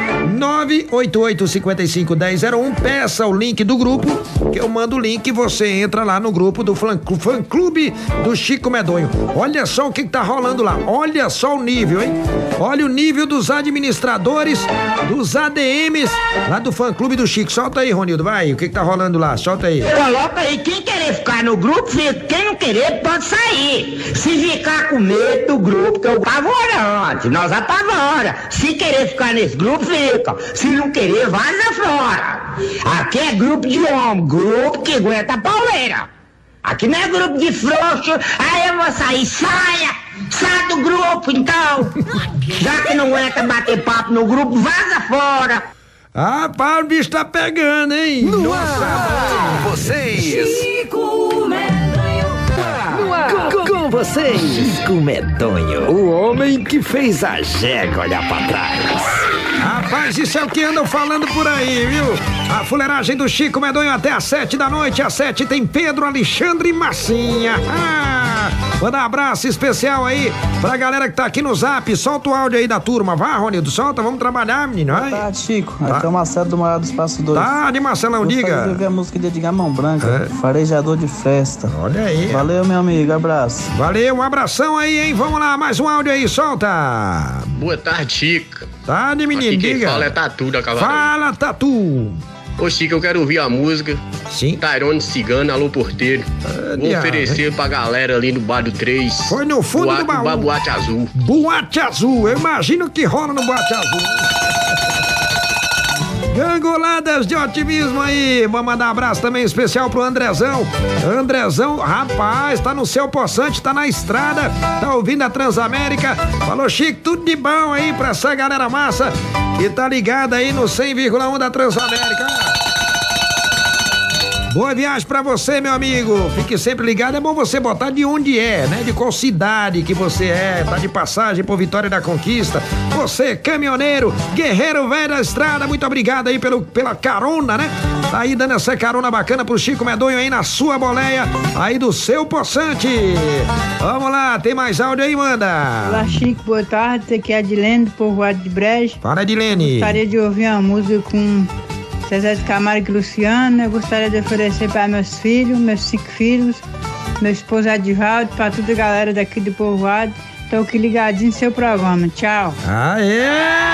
A: nove oito oito cinco cinco um zero zero um. Peça o link do grupo, que eu mando o link e você entra lá no grupo do fã, fã clube do Chico Medonho. Olha só o que, que tá rolando lá. Olha só o nível, hein? Olha o nível dos administradores, dos A D Ms lá do fã clube do Chico. Solta aí, Ronildo, vai. O que, que tá rolando lá? Solta aí.
S: Coloca aí, quem querer ficar no grupo, fica. Quem não querer, pode sair. Se ficar com medo do grupo, que eu apavorante, nós apavora. Se querer ficar nesse grupo, fica. Se não querer, vaza fora. Aqui é grupo de homem, grupo que aguenta a pauleira. Aqui não é grupo de frouxo, aí eu vou sair, saia, sai do grupo então. Já que não aguenta bater papo no grupo, vaza fora.
A: Ah, pá, o bicho tá pegando, hein?
R: No
A: Nossa,
R: ar, com vocês.
I: Chico Medonho.
R: No ar, com, com vocês. Chico Medonho, o homem que fez a jegue olhar pra trás.
A: Rapaz, isso é o que andam falando por aí, viu? A fuleiragem do Chico Medonho até às sete da noite. Às sete tem Pedro Alexandre e Massinha. Ah, manda um abraço especial aí pra galera que tá aqui no Zap. Solta o áudio aí da turma. Vai, Ronildo, solta. Vamos trabalhar, menino. Vai.
T: Boa tarde, Chico.
A: Tá.
T: Aqui é o Marcelo do Morado do Espaço dois.
A: Tá, de Marcelão, diga.
T: Gostaria de ouvir a música de Edgar Mão Branca,
A: É.
T: Farejador de Festa.
A: Olha aí.
T: Valeu, meu amigo. Abraço.
A: Valeu, um abração aí, hein? Vamos lá, mais um áudio aí, solta.
U: Boa tarde, Chico.
A: Tá, de menino,
U: Aqui quem
A: diga.
U: fala é Tatu da Cavaleira.
A: Fala, Tatu.
U: Ô, Chico, eu quero ouvir a música.
A: Sim.
U: Tairone Cigano, Alô Porteiro. Vou
A: diabo,
U: oferecer pra galera ali no Bar do três.
A: Foi no fundo
U: Boate,
A: do baú.
U: Bar Boate Azul.
A: Boate Azul, eu imagino que rola no Boate Azul. Gangoladas de otimismo aí. Vamos mandar um abraço também especial pro Andrezão. Andrezão, rapaz, tá no seu poçante, tá na estrada, tá ouvindo a Transamérica. Falou, Chico, tudo de bom aí pra essa galera massa que tá ligada aí no cem vírgula um da Transamérica. Boa viagem pra você, meu amigo. Fique sempre ligado. É bom você botar de onde é, né? De qual cidade que você é. Tá de passagem por Vitória da Conquista. Você, caminhoneiro, guerreiro velho da estrada, muito obrigado aí pelo, pela carona, né? Tá aí dando essa carona bacana pro Chico Medonho aí na sua boleia, aí do seu poçante. Vamos lá, tem mais áudio aí, manda.
V: Olá, Chico, boa tarde. Aqui é a Adilene, do Povoado de Brejo.
A: Fala, Adilene.
V: Gostaria de ouvir uma música com Zezé de Camargo e Luciano. Eu gostaria de oferecer para meus filhos, meus cinco filhos, meu esposo Adivaldo, para toda a galera daqui do Povoado. Tô aqui ligadinho no seu programa. Tchau.
A: Aê!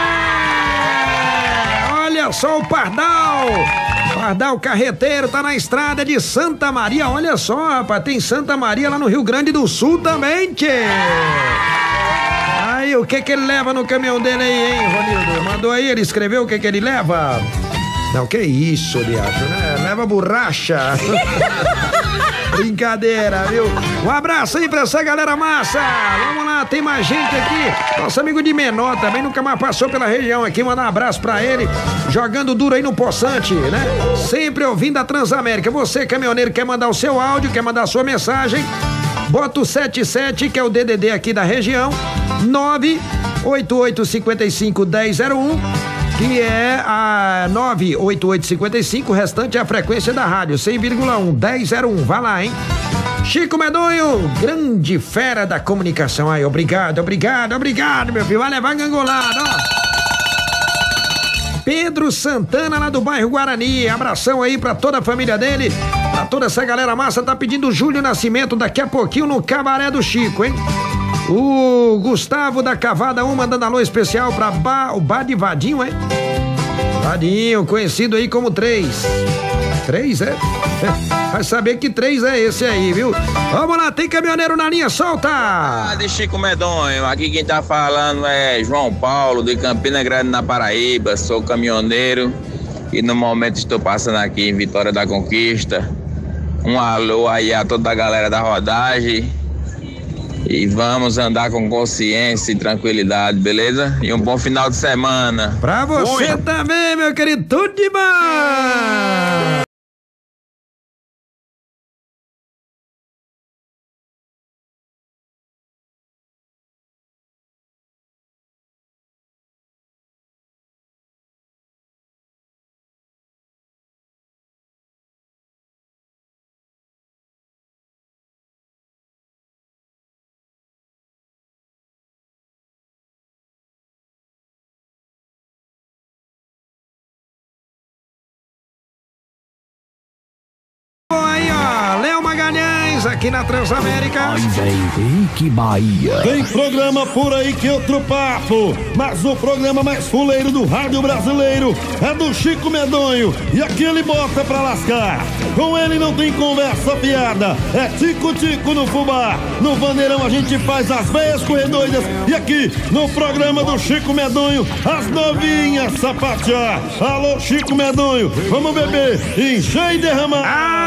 A: Olha só o Pardal! Pardal Carreteiro tá na estrada de Santa Maria. Olha só, rapaz, tem Santa Maria lá no Rio Grande do Sul também, tchê! Aí, o que que ele leva no caminhão dele aí, hein, Ronildo? Mandou aí, ele escreveu o que que ele leva? Não, que isso, Diacho, né? Leva borracha. Brincadeira, viu? Um abraço aí pra essa galera massa. Vamos lá, tem mais gente aqui. Nosso amigo de Menor também nunca mais passou pela região aqui. Mandar um abraço pra ele. Jogando duro aí no Poçante, né? Sempre ouvindo a Transamérica. Você, caminhoneiro, quer mandar o seu áudio, quer mandar a sua mensagem? Bota o setenta e sete, que é o D D D aqui da região. nove oito oito cinco cinco um zero zero um. Que é a nove oito oito cinco cinco, o restante é a frequência da rádio, cem vírgula um, dez zero um, vai lá, hein? Chico Medonho, grande fera da comunicação aí, obrigado, obrigado, obrigado, meu filho, vai levar gangolada, ó. Pedro Santana, lá do bairro Guarani, abração aí pra toda a família dele, pra toda essa galera massa, tá pedindo Júlio Nascimento daqui a pouquinho no Cabaré do Chico, hein? O Gustavo da Cavada um mandando alô especial pra ba, o Bar de Vadinho, hein? Vadinho, conhecido aí como três. Três, é? Vai saber que três é esse aí, viu? Vamos lá, tem caminhoneiro na linha, solta!
W: Ah, de Chico Medonho, aqui quem tá falando é João Paulo, de Campina Grande, na Paraíba. Sou caminhoneiro e no momento estou passando aqui em Vitória da Conquista. Um alô aí a toda a galera da rodagem. E vamos andar com consciência e tranquilidade, beleza? E um bom final de semana.
A: Pra você Fui. também, meu querido, tudo de bom! aqui na Transamérica.
R: Aí vem Rick Bahia.
C: Tem programa por aí que outro papo, mas o programa mais fuleiro do rádio brasileiro é do Chico Medonho, e aqui ele bota pra lascar. Com ele não tem conversa piada, é tico-tico no fubá. No Bandeirão a gente faz as veias corredoidas, e aqui no programa do Chico Medonho, as novinhas sapatear. Alô, Chico Medonho, vamos beber, encher e derramar.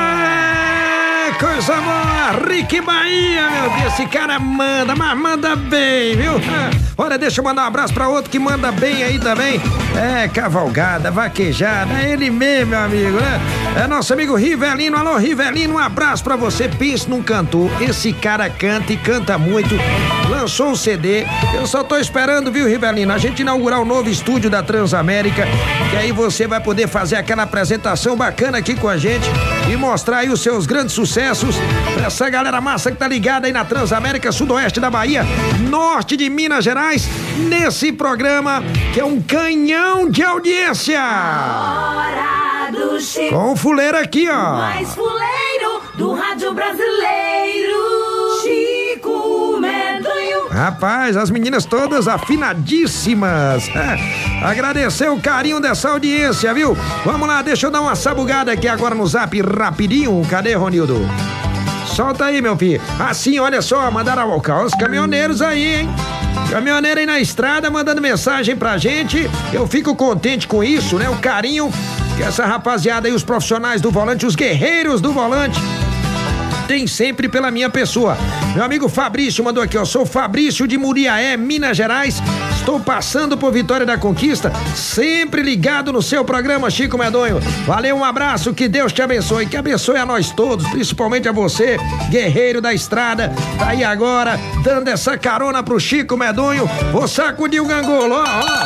A: Ah, coisa boa, Rick Bahia, meu Deus, esse cara manda, mas manda bem, viu? Olha, deixa eu mandar um abraço pra outro que manda bem aí também. É, cavalgada, vaquejada, é ele mesmo, meu amigo, né? É nosso amigo Rivelino. Alô, Rivelino, um abraço pra você. Pense num cantor, esse cara canta e canta muito. Lançou um C D, eu só tô esperando, viu, Rivelino, a gente inaugurar o novo estúdio da Transamérica, que aí você vai poder fazer aquela apresentação bacana aqui com a gente e mostrar aí os seus grandes sucessos pra essa galera massa que tá ligada aí na Transamérica, sudoeste da Bahia, norte de Minas Gerais, nesse programa que é um canhão de audiência.
I: Hora do Chico.
A: Com o fuleiro aqui, ó.
I: Mais fuleiro do rádio brasileiro, Chico Medonho.
A: Rapaz, as meninas todas afinadíssimas. É, agradecer o carinho dessa audiência, viu? Vamos lá, deixa eu dar uma sabugada aqui agora no zap rapidinho. Cadê, Ronildo? Solta aí, meu filho. Assim, olha só, mandaram alocar os caminhoneiros aí, hein? Caminhoneiro aí na estrada mandando mensagem pra gente. Eu fico contente com isso, né? O carinho que essa rapaziada aí, os profissionais do volante, os guerreiros do volante, tem sempre pela minha pessoa. Meu amigo Fabrício mandou aqui, ó. Sou Fabrício de Muriaé, Minas Gerais. Estou passando por Vitória da Conquista, sempre ligado no seu programa, Chico Medonho. Valeu, um abraço, que Deus te abençoe, que abençoe a nós todos, principalmente a você, guerreiro da estrada, tá aí agora, dando essa carona pro Chico Medonho. Vou sacudir o gangolo, ó, ó.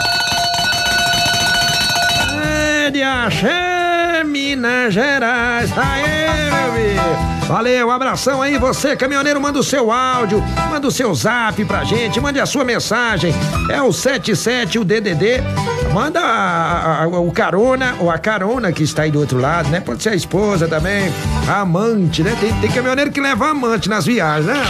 A: É de axé, Minas Gerais. Aê, meu filho. Valeu, um abração aí, você caminhoneiro, manda o seu áudio, manda o seu zap pra gente, mande a sua mensagem, é o sete sete, o D D D, manda a, a, o carona, ou a carona que está aí do outro lado, né, pode ser a esposa também, a amante, né, tem, tem caminhoneiro que leva amante nas viagens, né?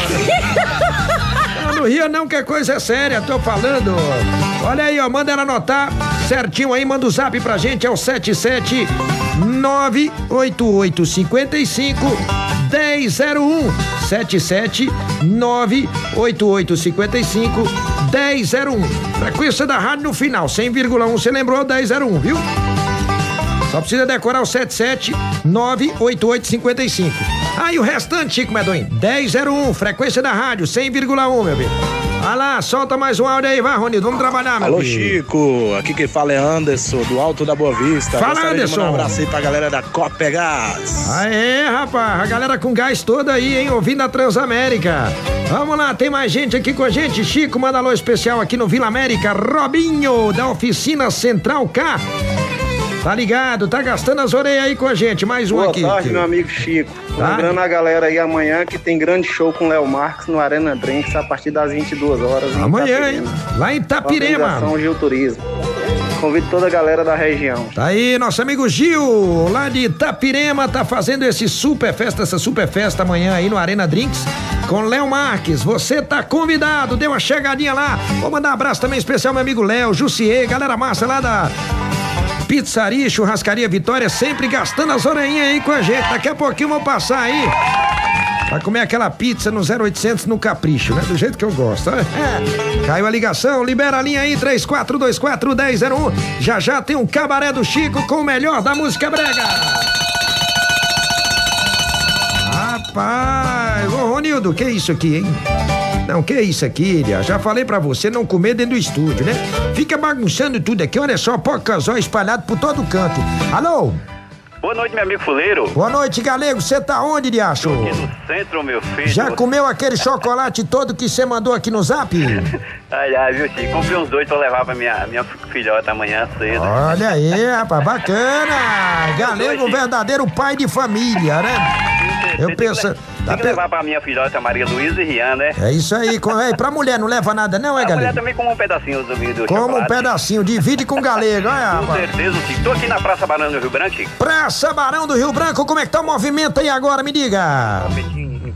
A: Não, no Rio não, que a coisa é séria, tô falando. Olha aí, ó, manda ela anotar certinho aí, manda o zap pra gente, é o sete sete nove oito oito cinco cinco um zero zero um sete sete nove oito oito cinco cinco um zero zero um. Frequência da rádio no final, cem vírgula um, você lembrou? dez zero um, viu? Só precisa decorar o sete sete nove oito oito cinco cinco. Ah, e o restante, Chico Medonho, dez zero um, frequência da rádio, cem vírgula um, meu filho. Vai lá, solta mais um áudio aí, vai, Ronildo, vamos trabalhar, meu
E: Alô,
A: filho.
E: Chico, aqui quem fala é Anderson, do Alto da Boa Vista.
A: Fala,
E: Gostaria
A: Anderson.
E: de mandar um abraço aí pra galera da Copegás.
A: Aê, rapaz, a galera com gás toda aí, hein, ouvindo a Transamérica. Vamos lá, tem mais gente aqui com a gente. Chico, manda alô especial aqui no Vila América. Robinho, da Oficina Central K. Tá ligado, tá gastando as orelhas aí com a gente. Mais um
F: Boa
A: aqui.
F: Boa tarde, meu amigo Chico.
A: Tá?
F: Lembrando a galera aí amanhã que tem grande show com Léo Marques no Arena Drinks a partir das vinte e duas horas.
A: Amanhã, hein? Lá em Itapirema.
F: Organização Gil Turismo. Convido toda a galera da região.
A: Tá aí, nosso amigo Gil, lá de Itapirema, tá fazendo esse super festa, essa super festa amanhã aí no Arena Drinks com Léo Marques. Você tá convidado, dê uma chegadinha lá. Vou mandar um abraço também especial ao meu amigo Léo, Jussier, galera massa lá da Pizzaria, Churrascaria Vitória, sempre gastando as orelhinhas aí com a gente. Daqui a pouquinho eu vou passar aí pra comer aquela pizza no zero oitocentos no Capricho, né? Do jeito que eu gosto, né? É. Caiu a ligação, libera a linha aí, três quatro dois quatro, um zero zero um. Já já tem um cabaré do Chico com o melhor da música brega. Rapaz, ô Ronildo, que isso aqui, hein? Não, que isso aqui, Ilha? Já falei pra você não comer dentro do estúdio, né? Fica bagunçando tudo aqui, olha só, pocazó espalhado por todo canto. Alô?
X: Boa noite, meu amigo fuleiro.
A: Boa noite, galego. Você tá onde, Diacho?
X: Aqui no centro, meu filho.
A: Já comeu aquele chocolate todo que você mandou aqui no zap?
X: Ai, ai, viu, Chico? Comprei uns dois pra levar pra minha, minha filhota amanhã cedo.
A: Olha aí, rapaz, bacana. Galego, verdadeiro pai de família, né? Eu penso...
X: Tem que
A: tá
X: levar pra minha filhota Maria Luísa e Rian, né?
A: É isso aí. Com... É, pra mulher não leva nada não, é,
X: a
A: galego?
X: A mulher também come um pedacinho do, do
A: Como
X: chocolate.
A: um pedacinho, divide com o galego, olha.
X: Com
A: rapaz.
X: certeza, Chico. Tô aqui na Praça Barão do Rio Branco, Chico.
A: Praça Barão do Rio Branco, como é que tá o movimento aí agora, me diga?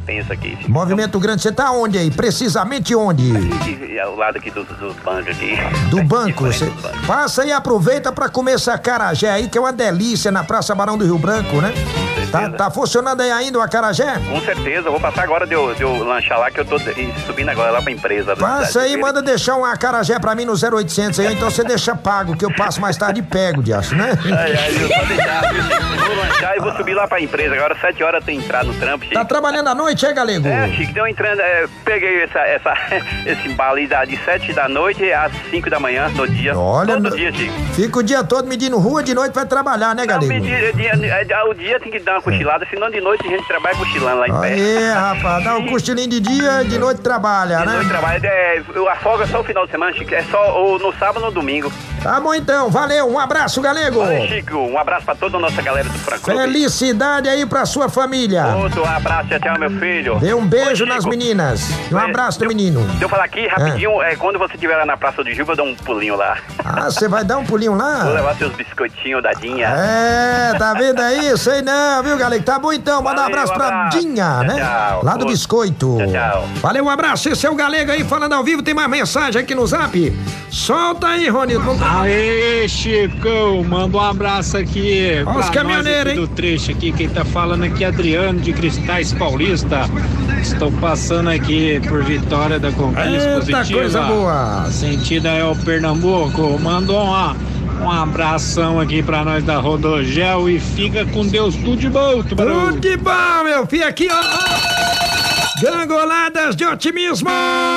X: tenso aqui.
A: Movimento grande, você tá onde aí? Precisamente onde?
X: Aqui, ao lado aqui do, do banco aqui.
A: Do banco? Você passa e aproveita pra comer esse acarajé aí, que é uma delícia, na Praça Barão do Rio Branco, né? Tá, tá funcionando aí ainda o acarajé?
X: Com certeza, eu vou passar agora de eu, de eu lanchar lá, que eu tô subindo agora lá pra empresa.
A: Passa aí, manda deixar um acarajé pra mim no zero oitocentos aí, então você deixa pago, que eu passo mais tarde e pego, de acho, né?
X: Ai, ai, eu vou deixar, viu? Vou lanchar e vou subir lá pra empresa. Agora, sete horas, eu tenho que entrar no trampo, Chico.
A: Tá trabalhando à noite, é, Galego?
X: É, Chico, deu entrando, é, peguei essa, essa, esse embalo aí da, de sete da noite às cinco da manhã, no dia.
A: Olha,
X: todo
A: no...
X: dia, Chico.
A: Fica o dia todo medindo rua, de noite vai trabalhar, né, Galego?
X: Não, dia, dia, dia, o dia tem que dar uma cochilada, senão de noite a gente trabalha cochilando lá em pé.
A: Aí, rapaz, dá um cochilinho de dia, de noite trabalha,
X: de
A: né?
X: De noite trabalha, é, eu afogo só o final de semana, Chico, é só ou no sábado ou no domingo.
A: Tá bom então, valeu, um abraço, Galego.
X: Valeu, Chico, um abraço pra toda a nossa galera do Franco.
A: Felicidade aí pra sua família.
X: Outro abraço, tchau, tchau, meu filho.
A: Dê um beijo Oi, nas meninas. Um abraço do menino.
X: Deixa eu falar aqui rapidinho, é. É, quando você estiver lá na Praça do Juba, eu dou um pulinho lá.
A: Ah, você vai dar um pulinho lá?
X: Vou levar seus biscoitinhos da Dinha.
A: É, tá vendo aí? Sei não, viu, Galego? Tá bom então, manda um abraço pra Dinha, né?
X: Tchau.
A: Lá do Biscoito.
X: Tchau, tchau.
A: Valeu, um abraço. Esse é o Galego aí falando ao vivo. Tem mais mensagem aqui no Zap? Solta aí, Ronildo.
B: Aê, Chico, manda um abraço aqui.
A: Olha os caminhoneiros, hein?
B: Do trecho aqui, quem tá falando aqui é Adriano de Cristais Paulista. Estou passando aqui por Vitória da Conquista.
A: Eita, coisa boa.
B: Sentida é o Pernambuco. Mandou uma, um abração aqui pra nós da Rodogel e fica com Deus, tudo de bom, tubarão.
A: Tudo de bom, meu filho. Aqui, ó. ó. Gangoladas de otimismo.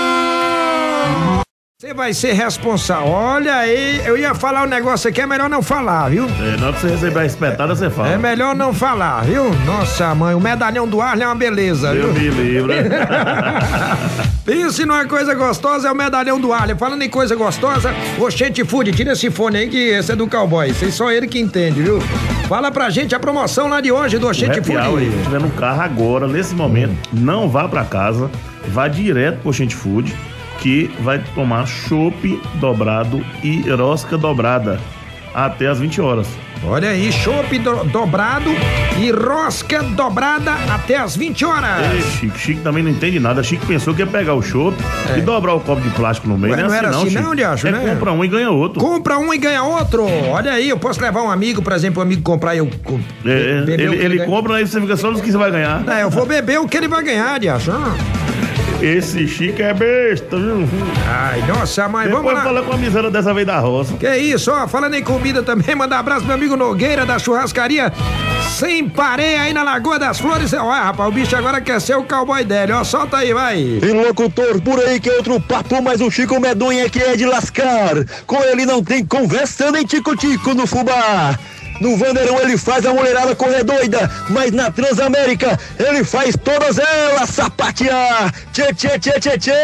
A: Você vai ser responsável. Olha aí, eu ia falar um negócio aqui, é melhor não falar, viu?
C: É, na hora que você receber a espetada, você fala.
A: É melhor não falar, viu? Nossa, mãe, o medalhão do Arley é uma beleza,
C: Deus
A: viu?
C: me livre.
A: Pense numa coisa gostosa, é o medalhão do Arley. Falando em coisa gostosa, Oxente Food, tira esse fone aí que esse é do cowboy. Isso aí só ele que entende, viu? Fala pra gente a promoção lá de hoje do Oxente Food.
C: Se estiver no carro agora, nesse momento, não vá pra casa, vá direto pro Oxente Food, que vai tomar chopp dobrado e rosca dobrada até as vinte horas.
A: Olha aí, chopp do, dobrado e rosca dobrada até as vinte horas.
C: Ei, Chico, Chico também não entende nada. Chico pensou que ia pegar o chopp é. e dobrar o copo de plástico no meio.
A: Ué, não, não é era assim,
C: assim
A: não, não Diacho,
C: é
A: né?
C: Compra um e ganha outro.
A: Compra um e ganha outro. Olha aí, eu posso levar um amigo, por exemplo, um amigo comprar e eu...
C: É, ele ele, ele compra, aí você fica só nos que você vai ganhar.
A: É, eu vou beber o que ele vai ganhar, Diacho.
C: Esse Chico é besta, viu?
A: Ai, nossa, mãe,
C: Depois
A: vamos lá.
C: falar com a miséria dessa vez da roça.
A: Que isso, ó, falando em comida também, mandar um abraço pro meu amigo Nogueira da churrascaria Sem Pareia aí na Lagoa das Flores. Olha, rapaz, o bicho agora quer ser o cowboy dele, ó, solta aí, vai.
G: E locutor, por aí que é outro papo, mas o Chico Medonha que é de lascar. Com ele não tem conversa nem tico-tico no fubá. No Vanderão ele faz a mulherada correr doida, mas na Transamérica ele faz todas elas sapatear. Tchê, tchê, tchê, tchê, tchê.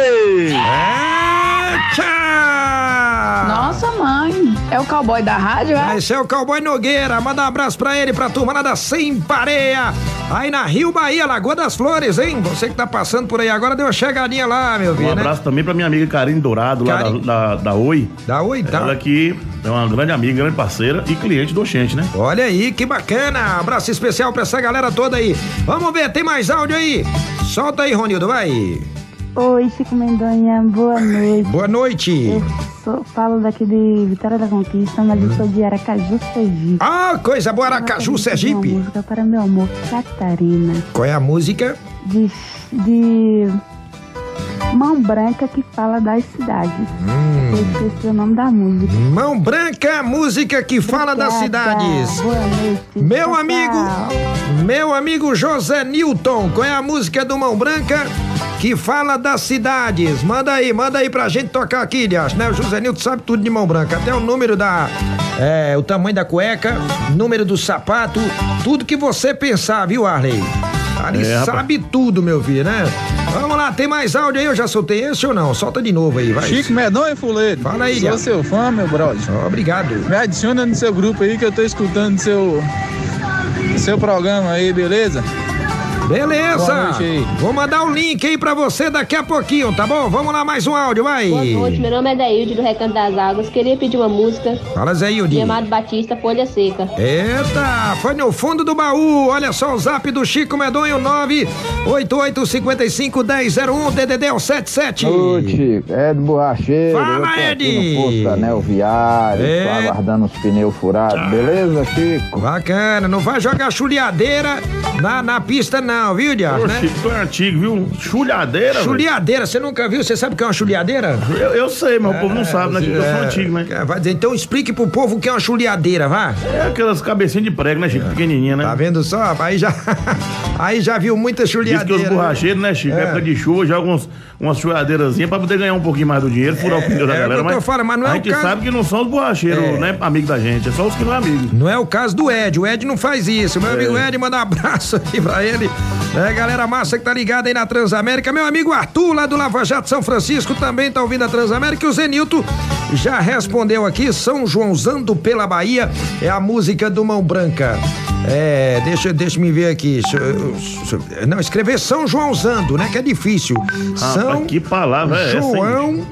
A: É, tchau.
J: Nossa, mãe, é o cowboy da rádio, é?
A: Esse é o cowboy Nogueira, manda um abraço pra ele, pra turma lá da Sem Pareia, aí na Rio Bahia, Lagoa das Flores, hein? Você que tá passando por aí agora, deu uma chegadinha lá, meu filho,
C: Um abraço
A: né?
C: também pra minha amiga Karine Dourado,
A: Karine.
C: lá da, da, da Oi.
A: Da Oi, tá.
C: Ela que é uma grande amiga, grande parceira e cliente do Oxente, né?
A: Olha aí, que bacana. Abraço especial pra essa galera toda aí. Vamos ver, tem mais áudio aí? Solta aí, Ronildo, vai.
K: Oi, Chico Medonha, boa noite.
A: Boa noite.
K: Eu sou, falo daqui de Vitória da Conquista, mas eu sou de Aracaju, Sergipe.
A: Ah, coisa boa, Aracaju, Sergipe.
K: Uma música para meu amor, Catarina.
A: Qual é a música?
K: De... de... Mão Branca, que fala das cidades.
A: Hum.
K: Eu esqueci o nome da música.
A: Mão Branca, música que fala das cidades.
K: Boa noite.
A: Meu
K: tchau,
A: amigo,
K: tchau.
A: meu amigo José Newton, qual é a música do Mão Branca que fala das cidades? Manda aí, manda aí pra gente tocar aqui, Dias, né? O José Newton sabe tudo de Mão Branca, até o número da... É, o tamanho da cueca, número do sapato, tudo que você pensar, viu, Arley? Ali
C: É,
A: sabe tudo, meu filho, né? Vamos lá, tem mais áudio aí? Eu já soltei esse ou não? Solta de novo aí, vai.
Y: Chico Medonha, fuleiro.
A: Fala aí,
Y: Sou
A: Diabo.
Y: seu fã, meu brother.
A: Oh, obrigado.
Y: Me adiciona no seu grupo aí que eu tô escutando seu, seu programa aí, beleza?
A: Beleza.
H: Boa noite aí.
A: Vou mandar o link aí pra você daqui a pouquinho, tá bom? Vamos lá, mais um áudio, vai.
L: Boa noite, meu nome é Daílde do Recanto das Águas. Queria pedir uma música.
A: Fala, Zé Hilde.
L: De Amado Batista, Folha Seca.
A: Eita, foi no fundo do baú. Olha só o zap do Chico Medonho, nove oito oito cinco cinco um zero zero um, D D D sete sete.
M: Oi, Chico, é do Borracheiro.
A: Fala,
M: eu tô aqui
A: Ed.
M: no posto da Anel Viário,
A: É.
M: tô aguardando os pneus furados, beleza, Chico?
A: Bacana, não vai jogar chuliadeira na, na pista não, viu, Diabo,
C: Ô,
A: né?
C: Chico, tu é antigo, viu? Chulhadeira, velho.
A: Chuliadeira, você nunca viu? Você sabe o que é uma chuliadeira?
C: Eu, eu sei, mas o povo não sabe, né, Chico? Eu sou antigo, né?
A: Vai dizer, então explique pro povo o que é uma chuliadeira, vá.
C: É aquelas cabecinhas de prego, né, Chico? Pequenininha, né?
A: Tá vendo só? Aí já, aí já viu muita
C: Diz
A: chuliadeira.
C: que os borracheiros, né, Chico?
A: É.
C: Época de chuva, jogam uns, umas chulhadeirazinhas pra poder ganhar um pouquinho mais do dinheiro, furar o pneu da
A: é,
C: galera.
A: doutor, fala, mas não é
C: a
A: o
C: gente
A: caso-
C: sabe que não são os borracheiros,
A: É.
C: né, amigo da gente. É só os que não é amigo.
A: Não é o caso do Ed, o Ed não faz isso. Meu
C: É.
A: amigo Ed, manda um abraço aqui pra ele. É, galera massa que tá ligada aí na Transamérica. Meu amigo Arthur, lá do Lava Jato São Francisco, também tá ouvindo a Transamérica. E o Zenilton já respondeu aqui, São Joãozando pela Bahia, é a música do Mão Branca. É, deixa, deixa me ver aqui. Deixa eu- deixa eu- Não, escrever São Joãozando, né, que é difícil. São
C: que palavra é essa, hein?
A: João...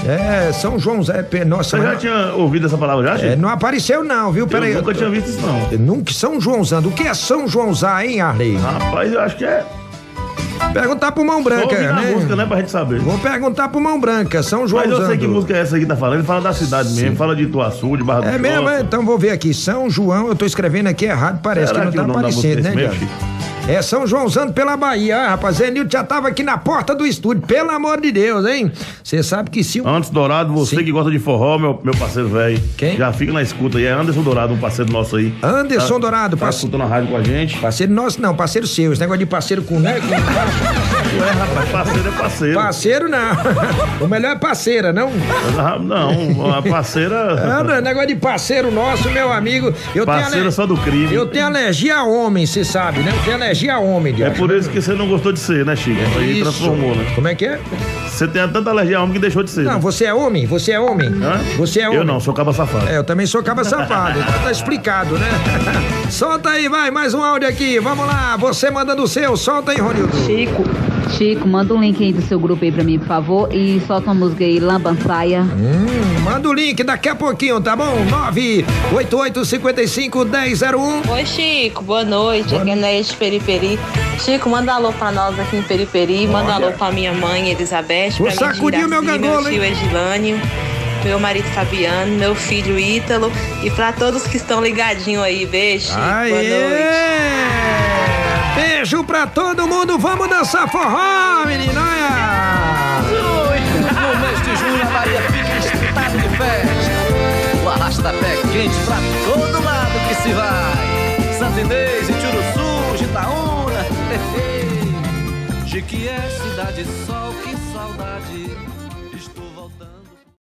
A: É, São João Zé. Pe- Nossa,
C: Você já
A: mas-
C: tinha ouvido essa palavra já, Chico?
A: É, não apareceu não, viu? Peraí.
C: Eu nunca tinha visto isso, não.
A: Nunca, São Joãozando. O que é São Joãozar, hein, Arley?
C: Rapaz, eu acho que é...
A: Perguntar pro Mão
C: Só
A: Branca,
C: ouvir a
A: né?
C: música, né, pra gente saber.
A: Vou perguntar pro Mão Branca, São Joãozando.
C: Mas eu sei que música é essa aí que tá falando. Ele fala da cidade mesmo, fala de Ituaçu, de Barra do
A: É mesmo,
C: Choça.
A: é? Então vou ver aqui. São João, eu tô escrevendo aqui errado, parece
C: Será
A: que
C: que
A: não
C: o
A: tá
C: nome da
A: aparecendo,
C: música
A: né,
C: é esse
A: Diabo?
C: mesmo,
A: É São Joãozando pela Bahia, ah, rapaz. Zenilton já tava aqui na porta do estúdio, pelo amor de Deus, hein? Você sabe que se... o-
C: Antes Dourado, você
A: Sim.
C: que gosta de forró, meu, meu parceiro velho.
A: Quem?
C: Já fica na escuta aí. É Anderson Dourado, um parceiro nosso aí.
A: Anderson
C: Tá-
A: Dourado,
C: Tá
A: parceiro.
C: escutando a rádio com a gente.
A: Parceiro nosso não, parceiro seu. Esse negócio de parceiro com... Né? com-
C: Ué, rapaz, parceiro é parceiro.
A: Parceiro não. O melhor é parceira, não?
C: Ah, Não, a parceira...
A: Ah, não, negócio de parceiro nosso, meu amigo. Eu
C: Parceira
A: tenho ale-
C: só do crime.
A: Eu tenho alergia a homem, você sabe, né? Eu tenho alergia a homem,
C: É
A: Diabo.
C: por isso que você não gostou de ser, né, Chico? Isso aí
A: Isso.
C: transformou, né?
A: Como é que é?
C: Você tem tanta alergia a homem que deixou de ser.
A: Não,
C: né?
A: você é homem? Você é homem?
C: Hã?
A: Você é homem?
C: Eu não, sou caba safado.
A: É, eu também sou caba safado, então tá explicado, né? Solta aí, vai, mais um áudio aqui, vamos lá, você mandando o seu, solta aí, Ronildo.
N: Chico, Chico, manda um link aí do seu grupo aí pra mim, por favor, e solta uma música aí, Lambançaia.
A: Hum, manda o link daqui a pouquinho, tá bom? nove oito oito cinco cinco um zero zero um.
O: Oi, Chico, boa noite. Aqui é Neide de Periperi. Chico, manda alô pra nós aqui em Periperi. Manda
A: Olha.
O: alô pra minha mãe, Elizabeth.
A: Vou
O: pra
A: sacudir o meu
O: Giraci,
A: gangolo,
O: meu tio
A: hein?
O: Edilânio, meu marido Fabiano, meu filho Ítalo. E pra todos que estão ligadinhos aí. Beijo, Chico. Boa noite.
A: Aê! Beijo pra todo mundo, vamos dançar forró, menina!
R: No mês de junho, a Bahia fica em estado de festa. O arrasta-pé quente pra todo lado que se vai. Santo Inês, Ituruçu, Gitaúna. Chique é cidade, sol, que saudade.